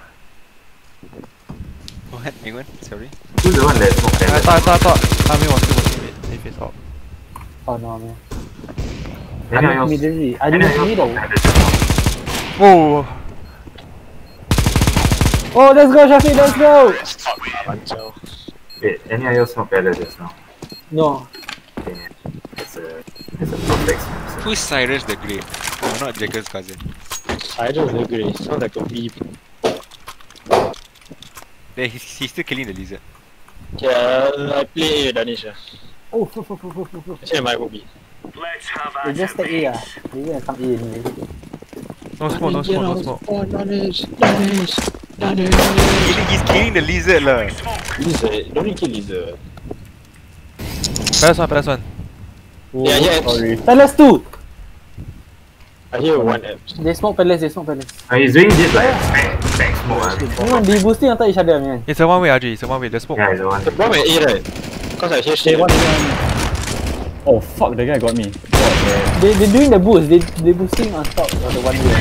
Speaker 6: What? Mingwen? Sorry.
Speaker 5: Who's the one that smoked
Speaker 3: I
Speaker 5: palace?
Speaker 3: thought. I mean, was too if it's up.
Speaker 4: Oh no, man.
Speaker 5: Any
Speaker 4: I'm
Speaker 5: of yours-
Speaker 4: immediately. I
Speaker 5: any
Speaker 4: didn't
Speaker 5: of yours
Speaker 4: see
Speaker 5: smoked
Speaker 4: though.
Speaker 5: palace?
Speaker 3: Whoa!
Speaker 4: Oh, let's go, Shafiq, let's go!
Speaker 5: Wait, any of yours smoked palace just now?
Speaker 4: No.
Speaker 5: Okay. It's a perfect smoke.
Speaker 6: Who's Cyrus the Great? Oh, not Jacker's cousin.
Speaker 2: I don't agree, sounds like a beep.
Speaker 6: Yeah, he's still killing the lizard.
Speaker 2: Yeah, I play A, Danish.
Speaker 4: Oh,
Speaker 2: Actually, I might go B.
Speaker 7: Let's have
Speaker 4: they
Speaker 7: at
Speaker 4: just take A ah. They gonna come A anyway.
Speaker 3: No smoke, no smoke, no smoke.
Speaker 2: Oh, Danish, Danish, Danish.
Speaker 6: He's killing the lizard lah.
Speaker 2: Lizard, don't kill lizard.
Speaker 3: Press one.
Speaker 2: Yeah, yeah.
Speaker 1: Sorry.
Speaker 4: Palace 2!
Speaker 2: I hear one app.
Speaker 4: They smoke Palace, they smoke Palace.
Speaker 5: He's doing this like back smoke.
Speaker 4: Everyone, they boosting on top each other, man.
Speaker 3: It's a one way, RG. It's a one way. The smoke.
Speaker 5: Yeah, he's the one.
Speaker 2: The problem at A, right? Cause I hear shit.
Speaker 1: Oh fuck, the guy got me.
Speaker 4: They doing the boost, they boosting on top of the one way.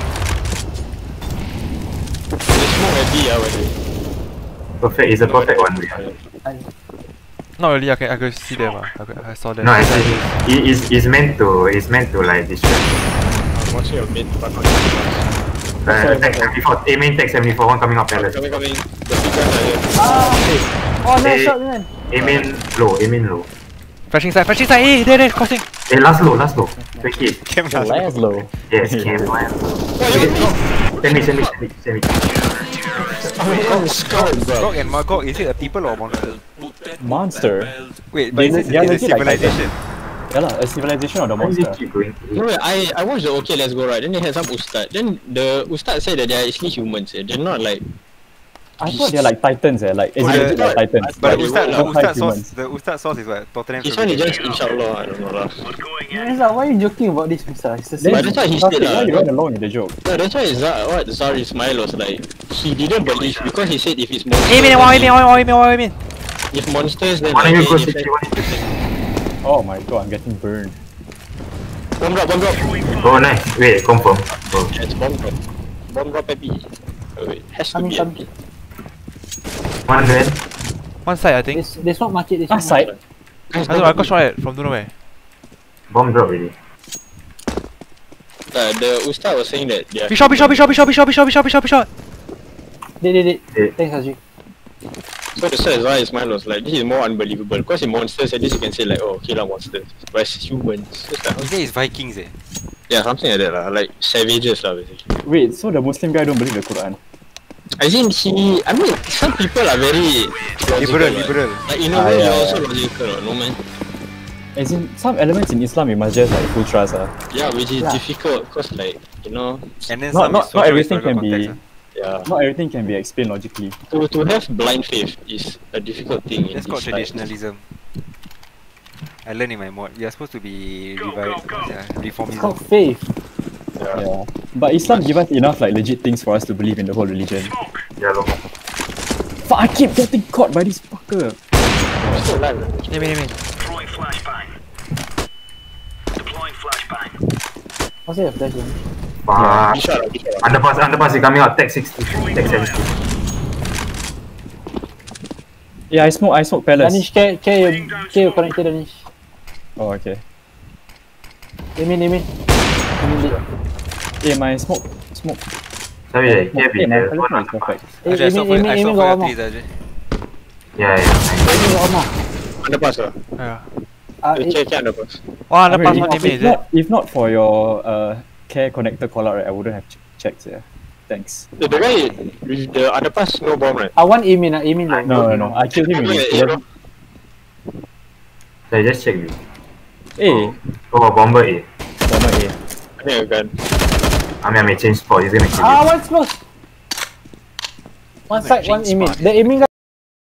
Speaker 2: They smoke at B, by the way.
Speaker 5: Perfect, it's a perfect one.
Speaker 3: Not really. I could see them. I saw them.
Speaker 5: No, actually, it's meant to like distract.
Speaker 2: I'm watching a bit, but not
Speaker 5: Tech 74, A main Tech 74, one coming up palace.
Speaker 2: coming. The big guys are here.
Speaker 4: Oh, nice
Speaker 5: Hey.
Speaker 4: shot, man.
Speaker 5: A main low.
Speaker 3: Flashing side. Hey, there, crossing.
Speaker 5: Hey, last low. 20.
Speaker 6: Cam last.
Speaker 1: Laszlo.
Speaker 5: Yes, came one. Send me.
Speaker 6: Gog and Magog, is it a people or monster?
Speaker 1: Monster.
Speaker 6: Wait, but is
Speaker 1: Yeah,
Speaker 6: it
Speaker 1: legit like
Speaker 6: civilization?
Speaker 1: Yeah lah, a civilization of the
Speaker 5: Why does
Speaker 1: monster.
Speaker 5: it keep going?
Speaker 2: No, I watched the OK Let's Go, right? Then they had some ustad. Then the ustad said that they are actually humans. They're not like
Speaker 1: I thought they're like titans like
Speaker 6: Oh,
Speaker 1: legit like titans.
Speaker 6: But
Speaker 1: Like,
Speaker 6: the
Speaker 1: not high
Speaker 6: Ustad sauce,
Speaker 1: humans.
Speaker 6: the Ustad sauce is what? Tottenham.
Speaker 2: This one is just inshallah, I don't know lah.
Speaker 4: Mirza, why are you joking about this, Mirza? It's the
Speaker 1: Then-
Speaker 4: same.
Speaker 2: But that's why he
Speaker 1: Why
Speaker 2: said lah.
Speaker 1: you run along with the joke?
Speaker 2: No, that's why Zar Ismail was like, he didn't believe because he said if it's monsters.
Speaker 3: Aim in, one aim in.
Speaker 2: If monsters, then
Speaker 5: Why don't you go
Speaker 2: like,
Speaker 5: 61?
Speaker 1: Oh my god, I'm getting burned.
Speaker 2: bomb drop.
Speaker 5: Oh nice. Wait, confirm. Oh.
Speaker 2: Yeah, it's bomb drop. Bomb drop happy. Oh, wait, has to be
Speaker 4: Coming.
Speaker 2: happy.
Speaker 5: 100.
Speaker 3: One side, I think.
Speaker 4: They smoke market. They
Speaker 1: Ah,
Speaker 4: smoke
Speaker 1: side.
Speaker 3: I don't know, I got shot at from don't know where.
Speaker 5: Bomb drop already.
Speaker 2: The Ustad was saying that they are
Speaker 3: Be shot.
Speaker 4: They.
Speaker 5: Eh.
Speaker 4: Thanks, Haji.
Speaker 2: So the Zar Ismail was like, this is more unbelievable because in monsters at least you can say like, oh, kill our monsters. But it's humans. So it's like,
Speaker 6: He said it's Vikings eh.
Speaker 2: yeah, something like that lah, like savages lah basically.
Speaker 1: Wait, so the Muslim guy don't believe the Quran?
Speaker 2: I think I mean, some people are very logical,
Speaker 6: Liberal.
Speaker 2: Like in a way, you're also logical, no man.
Speaker 1: As in, some elements in Islam you must just like full trust
Speaker 2: Yeah, which is
Speaker 4: Yeah.
Speaker 2: difficult because like, you know,
Speaker 6: And then
Speaker 1: Not-
Speaker 6: some
Speaker 1: not
Speaker 6: is social
Speaker 1: everything
Speaker 6: historical
Speaker 1: can be-
Speaker 6: context,
Speaker 2: yeah,
Speaker 1: Not everything can be explained logically.
Speaker 2: to have blind faith is a difficult thing.
Speaker 6: That's
Speaker 2: in
Speaker 6: called
Speaker 2: this life.
Speaker 6: traditionalism. I learned in my mod. We are supposed to be
Speaker 7: Go,
Speaker 6: revived,
Speaker 7: go, go.
Speaker 4: It's
Speaker 6: reformism.
Speaker 4: called faith.
Speaker 2: Yeah.
Speaker 1: Yeah. But Islam give us enough like legit things for us to believe in the whole religion.
Speaker 7: Smoke.
Speaker 5: Yeah, look.
Speaker 1: Fuck, I keep getting caught by this fucker.
Speaker 2: Still alive.
Speaker 3: Aim in.
Speaker 7: Deploying flashbang. Deploying flashbang.
Speaker 4: What's that? Flash one?
Speaker 5: Fuck.
Speaker 2: Be shot.
Speaker 5: Underpass, he coming out. Tech 60. Tech 70.
Speaker 1: Yeah, I smoke palace.
Speaker 4: Danish, care your connector, Danish.
Speaker 1: Oh, okay.
Speaker 4: Aim in.
Speaker 1: Hey, my smoke.
Speaker 5: Sorry,
Speaker 1: Hey,
Speaker 5: Kevin.
Speaker 1: my
Speaker 5: There's
Speaker 1: palace
Speaker 5: one
Speaker 1: is perfect.
Speaker 6: Ajay, I saw for
Speaker 4: Aim
Speaker 6: your
Speaker 4: got one more.
Speaker 6: trees, Ajay.
Speaker 5: Yeah.
Speaker 4: Aim got one more.
Speaker 2: Underpass lah.
Speaker 3: Yeah.
Speaker 2: Check underpass.
Speaker 3: One
Speaker 1: I mean,
Speaker 3: underpass, one aim in, is it?
Speaker 1: if not for your care connector call out, right, I wouldn't have checked. Yeah. Thanks.
Speaker 2: The guy with the underpass no bomb right?
Speaker 4: I want aim in.
Speaker 1: No. I killed him.
Speaker 5: So just check me.
Speaker 1: Hey,
Speaker 5: Oh, bomber A.
Speaker 1: bomber A.
Speaker 2: I think a gun.
Speaker 5: I may change spot. He's gonna kill
Speaker 4: Ah,
Speaker 5: you.
Speaker 4: one's close. One side, one aim in. The aiming guy.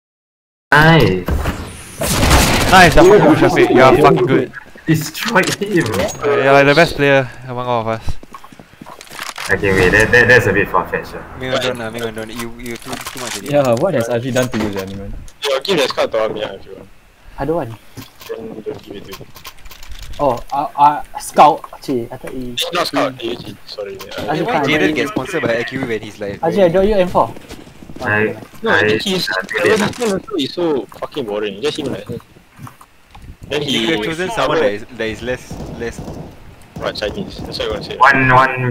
Speaker 5: Nice.
Speaker 3: Nice, that's fucking good, Shafiq. You are fucking good.
Speaker 5: Destroyed him.
Speaker 3: You're like the best player among all of us.
Speaker 5: Okay, wait. That's a bit far-fetched.
Speaker 6: Megadon. You too much already.
Speaker 1: Yeah, what has Ajri done to you, Zaniman?
Speaker 2: Yeah, give the scout to Amir if you want.
Speaker 4: I don't want.
Speaker 2: Then don't give it to him.
Speaker 4: Oh, scout. Cik, I thought he.
Speaker 2: It's not scout, AG. Sorry.
Speaker 4: Ajay,
Speaker 6: Why
Speaker 4: fine.
Speaker 6: Jaden gets sponsored by IQ when he's like...
Speaker 4: Ajay, I draw you M4.
Speaker 2: No, I think he's
Speaker 5: I
Speaker 2: he's so fucking boring. Just him like then
Speaker 6: He could have chosen someone that is less...
Speaker 2: what Chinese? That's what I want to say.
Speaker 5: one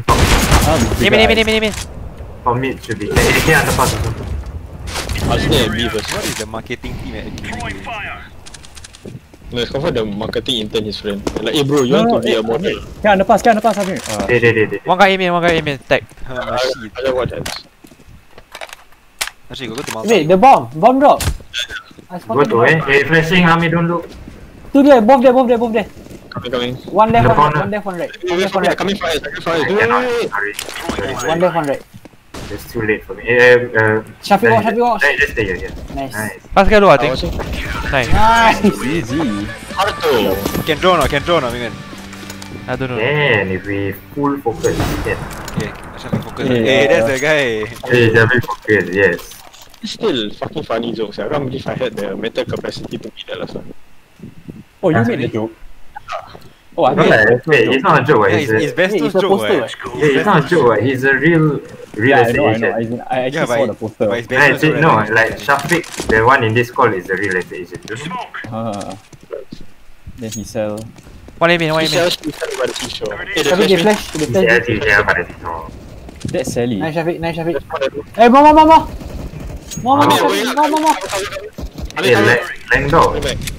Speaker 3: Aim in.
Speaker 5: for mid should be. Yeah, underpass.
Speaker 2: I'll stay at B first.
Speaker 6: What is the marketing team at
Speaker 7: Throwing
Speaker 6: IQ?
Speaker 7: fire.
Speaker 2: No, it's confirm the marketing intern his friend. Like, hey bro, you want to be a model?
Speaker 1: Can underpass, Amir.
Speaker 5: They.
Speaker 3: One guy aim in, tag.
Speaker 6: Shit.
Speaker 2: I don't want that.
Speaker 6: Actually, go to Mount.
Speaker 4: Wait, the bomb drop. I
Speaker 5: Go
Speaker 4: spotted
Speaker 5: to
Speaker 4: the
Speaker 5: eh.
Speaker 4: bomb.
Speaker 5: Hey, flashing army, don't look.
Speaker 4: Two there, both there.
Speaker 2: Coming.
Speaker 4: One left,
Speaker 5: The
Speaker 4: one
Speaker 5: corner.
Speaker 4: right. One left, one
Speaker 2: Coming,
Speaker 4: right.
Speaker 2: coming fire.
Speaker 5: I cannot. Sorry.
Speaker 4: One left, one right.
Speaker 5: It's too late for me.
Speaker 4: Shafiq walk.
Speaker 5: Just stay here.
Speaker 4: Nice.
Speaker 5: Nice.
Speaker 3: Pass guy low, I
Speaker 2: I
Speaker 3: think.
Speaker 2: was
Speaker 3: Nice.
Speaker 4: Nice.
Speaker 1: Easy.
Speaker 2: hard to.
Speaker 6: Can draw or Megan?
Speaker 3: I don't know.
Speaker 5: And if we full focus, yeah.
Speaker 6: Okay, Shafiq focus.
Speaker 1: Yeah.
Speaker 6: Hey, that's the guy.
Speaker 5: Hey, Javi focus, yes.
Speaker 2: It's still fucking funny jokes. I can't believe I had the mental capacity to beat that last one.
Speaker 1: Oh, you made a joke. Oh, I
Speaker 5: No,
Speaker 1: made
Speaker 5: like, wait, it's not a joke.
Speaker 6: Yeah,
Speaker 5: It's
Speaker 6: it's
Speaker 5: a,
Speaker 6: best
Speaker 4: Hey,
Speaker 6: to
Speaker 4: it's a
Speaker 6: joke,
Speaker 4: poster.
Speaker 6: right?
Speaker 5: yeah, it's not a joke. He's a real
Speaker 1: Yeah, I
Speaker 5: estate
Speaker 1: know.
Speaker 5: agent.
Speaker 1: As in, I actually
Speaker 6: Yeah,
Speaker 1: saw the poster.
Speaker 6: but it's
Speaker 5: I
Speaker 6: best
Speaker 5: said,
Speaker 6: to
Speaker 5: no,
Speaker 6: joke,
Speaker 5: like Shafiq, the one in this call is a real estate agent. You know?
Speaker 7: Smoke.
Speaker 1: Then he sell.
Speaker 3: One aim in.
Speaker 2: He sells to by the seashore. Hey, the
Speaker 4: Shafiq, they
Speaker 2: flashman.
Speaker 4: flash. They
Speaker 5: Yeah,
Speaker 4: flash.
Speaker 5: yeah, but it's not.
Speaker 1: That's Sally.
Speaker 4: Nice Shafiq.
Speaker 2: That's what I do.
Speaker 4: Hey, more. More.
Speaker 2: I mean,
Speaker 5: Hey, Lang dog.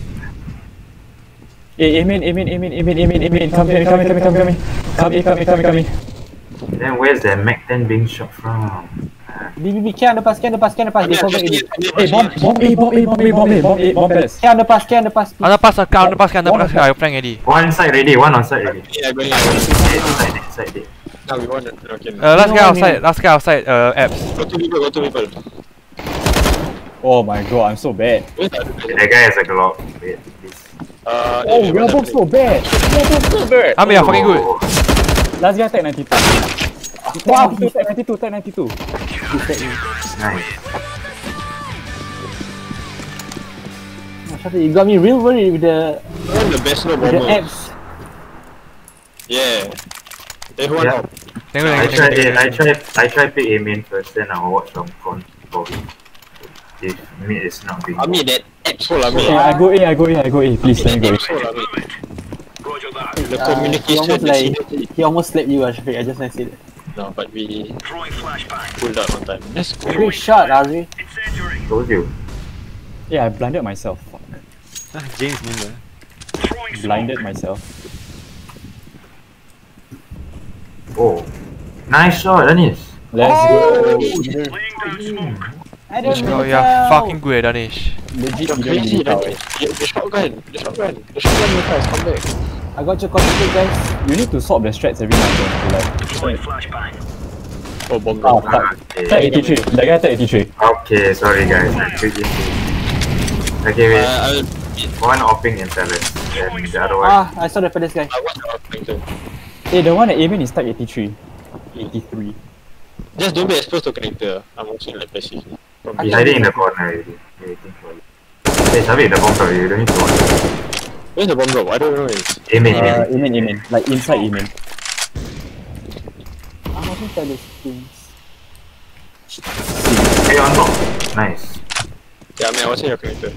Speaker 1: Hey, aim in. Come here. Come in.
Speaker 5: Then where's the Mac 10 being shot from?
Speaker 4: BBB, can underpass. They forget it.
Speaker 1: Hey, bomb palace.
Speaker 4: Can underpass.
Speaker 3: Underpass, I flank already.
Speaker 5: One side ready, one on side ready.
Speaker 2: Yeah, going
Speaker 5: Side dead.
Speaker 2: Now we want it. Okay.
Speaker 3: Last guy outside, abs.
Speaker 2: Go to people.
Speaker 1: Oh my god, I'm so bad.
Speaker 5: That guy has a Glock. Wait, this.
Speaker 1: Oh, we are both so bad. We are both so bad.
Speaker 3: Ami, you're fucking good.
Speaker 1: Last guy tag 92. Wow, tag 92, tag 92.
Speaker 5: Nice.
Speaker 4: You got me real worried with the
Speaker 2: best no
Speaker 4: with the
Speaker 2: bomber.
Speaker 4: apps.
Speaker 2: Yeah. There's one
Speaker 5: Yeah.
Speaker 2: out.
Speaker 5: I tried pick A main first, then I'll watch some front probably. If mid is not big.
Speaker 2: I mean that asshole I
Speaker 1: Okay,
Speaker 2: mean.
Speaker 1: I go A. Please, let me go A.
Speaker 2: Asshole I mean.
Speaker 7: Roger that.
Speaker 2: The
Speaker 4: He
Speaker 2: communication,
Speaker 4: almost
Speaker 2: the
Speaker 4: like
Speaker 2: synergy.
Speaker 4: he almost slapped you, Shafiq. I just want to say that.
Speaker 2: No, but we
Speaker 7: Throwing flashbang.
Speaker 2: pulled out on time. Let's go.
Speaker 4: Great shot, Ari.
Speaker 7: Incendiary.
Speaker 5: Told you.
Speaker 1: Yeah, I blinded myself. Fuck.
Speaker 6: James Miller.
Speaker 7: Throwing smoke.
Speaker 1: Blinded myself.
Speaker 5: Oh. Nice shot, Anis.
Speaker 1: Let's go.
Speaker 7: Laying down smoke.
Speaker 3: Oh, you're fucking good at Danish.
Speaker 1: Legit,
Speaker 2: You're
Speaker 1: you don't
Speaker 2: crazy,
Speaker 1: need power.
Speaker 2: the shotgun. The shotgun guys, come back.
Speaker 4: I got your contact, guys.
Speaker 1: You need to swap the strats every now and then. Like,
Speaker 7: Deploying flashbang.
Speaker 2: Oh, bomb.
Speaker 1: oh, fuck. Tag
Speaker 5: Okay.
Speaker 1: 83. That guy tag 83.
Speaker 5: Okay, sorry guys. I took it. Okay, wait.
Speaker 2: I'll
Speaker 5: One opping in Palace, and the other one.
Speaker 4: Ah, I saw the first guy.
Speaker 2: watch our pointer.
Speaker 1: Hey, the one at Amen is tag 83. 83.
Speaker 2: Just don't be exposed to connector. I'm watching like passively.
Speaker 5: He's hiding in the corner already. Waiting for you. Hey, Sabi, the bomb drop, you don't need to watch.
Speaker 2: Where's the bomb drop? I don't know. It's
Speaker 5: Aim it, aim it.
Speaker 1: Amen. Like inside Amen.
Speaker 4: I'm watching Palace things.
Speaker 5: Hey, on top. Nice.
Speaker 2: yeah, I mean, I watching your connector.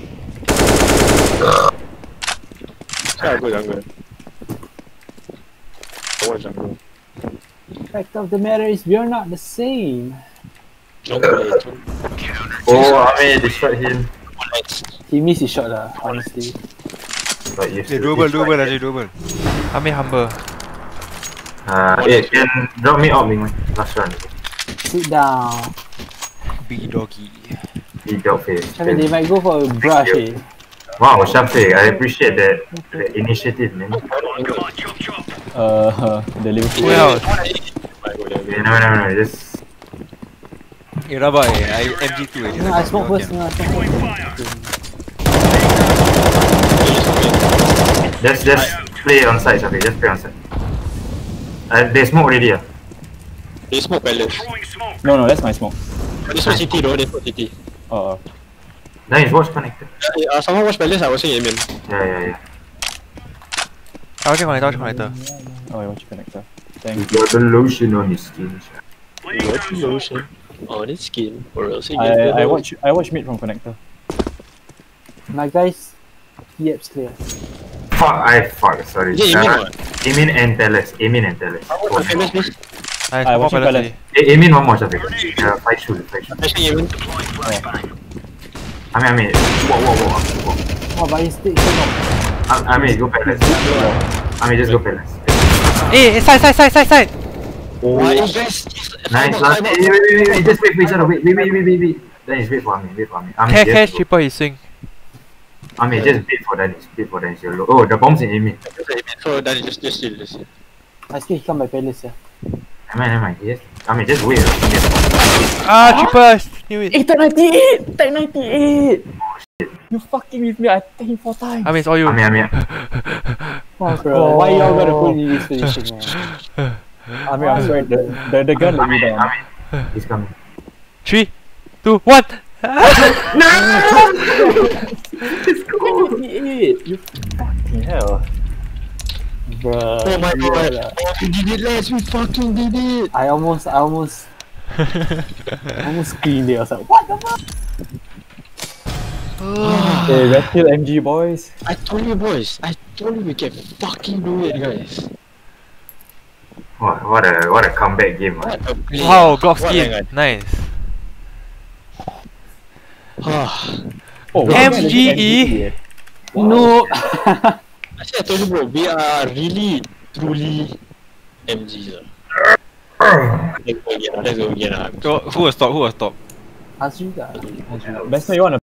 Speaker 2: I'll go jungle. I watch jungle.
Speaker 4: Fact of the matter is, we are not the same.
Speaker 2: Don't play.
Speaker 5: Oh, Ame destroyed him.
Speaker 4: He missed his shot, honestly.
Speaker 5: But you
Speaker 6: Hey,
Speaker 5: still
Speaker 6: doable,
Speaker 5: destroyed him.
Speaker 6: doable.
Speaker 3: Ami humble.
Speaker 5: Hey, can drop me out, Ming. Last run.
Speaker 4: Sit down.
Speaker 6: Big doggy.
Speaker 5: Big dog face.
Speaker 4: I mean, they might go for a brush, eh?
Speaker 5: Wow, Shafiq, I appreciate that the initiative, man.
Speaker 7: Come on, chop chop.
Speaker 1: The Liverpool.
Speaker 3: Who else?
Speaker 5: Okay, no, just
Speaker 6: Hey, Rabak, I MG2 already.
Speaker 4: No, I smoke first. No, I smoke
Speaker 7: Throwing
Speaker 4: first.
Speaker 7: fire.
Speaker 5: just play on side, Shafiq. Just play on side. They smoke already, ah.
Speaker 2: They smoke palace.
Speaker 7: Throwing smoke.
Speaker 1: No, that's my smoke.
Speaker 2: This one city though, this one city.
Speaker 5: Nice, watch connected.
Speaker 2: Someone watch palace, I was saying amen.
Speaker 5: Yeah.
Speaker 3: I watch connector.
Speaker 1: Oh, I watch connector. Thank
Speaker 5: He got the lotion on his skin.
Speaker 7: Laying down smoke.
Speaker 2: Lotion on its skin, or else
Speaker 1: you. I watch mid from connector.
Speaker 4: My guys, Yep's clear.
Speaker 5: Fuck, sorry.
Speaker 2: Yeah, Amin what?
Speaker 5: Amin and Palace.
Speaker 2: I watch palace, please.
Speaker 3: I
Speaker 1: watch
Speaker 3: support
Speaker 1: Palace.
Speaker 3: Palace.
Speaker 5: Amin one more, Shafiq. Fight shoot.
Speaker 2: Actually, amen.
Speaker 7: Deploying flashbang.
Speaker 5: I mean, whoa.
Speaker 4: Oh, but he's still not.
Speaker 5: I mean, go Palace. I mean, just go Palace.
Speaker 3: Hey, side.
Speaker 2: Why you guys?
Speaker 5: Nice, last. Wait, just wait for each other. Wait. Dennis, wait for me. I mean,
Speaker 3: Catch triple his swing.
Speaker 5: I mean, just wait for Dennis. Oh, the bomb's in Amin.
Speaker 2: So then just chill.
Speaker 4: I still come by Palace, yeah.
Speaker 5: Never mind. Yes. I mean, just wait.
Speaker 3: Triple! Knew it.
Speaker 1: Tag 98! You fucking with me, I tagged him 4 times.
Speaker 3: I mean, it's all you.
Speaker 5: I mean.
Speaker 4: Bro, why y'all gotta put me in this position, man?
Speaker 1: I'm sorry, the gun let me down.
Speaker 5: He's coming.
Speaker 3: 3, 2, 1!
Speaker 1: You fucking hell.
Speaker 4: Bruh.
Speaker 2: Oh my god. We did it, lads. We fucking did it.
Speaker 4: I almost screamed it. I was like, what the fuck?
Speaker 1: Hey, Red Hill MG boys.
Speaker 2: I told you, boys. I told you we can fucking do it, guys.
Speaker 5: What a comeback game, man.
Speaker 2: What a play.
Speaker 3: Wow, Glock
Speaker 2: What
Speaker 3: skin.
Speaker 2: a-
Speaker 3: Nice.
Speaker 1: Oh,
Speaker 3: MGE?
Speaker 4: No!
Speaker 2: Actually, I told you, bro, we are really, truly MGs. Let's go again.
Speaker 6: So, who was top?
Speaker 4: Azri ka?
Speaker 1: Best way you wanna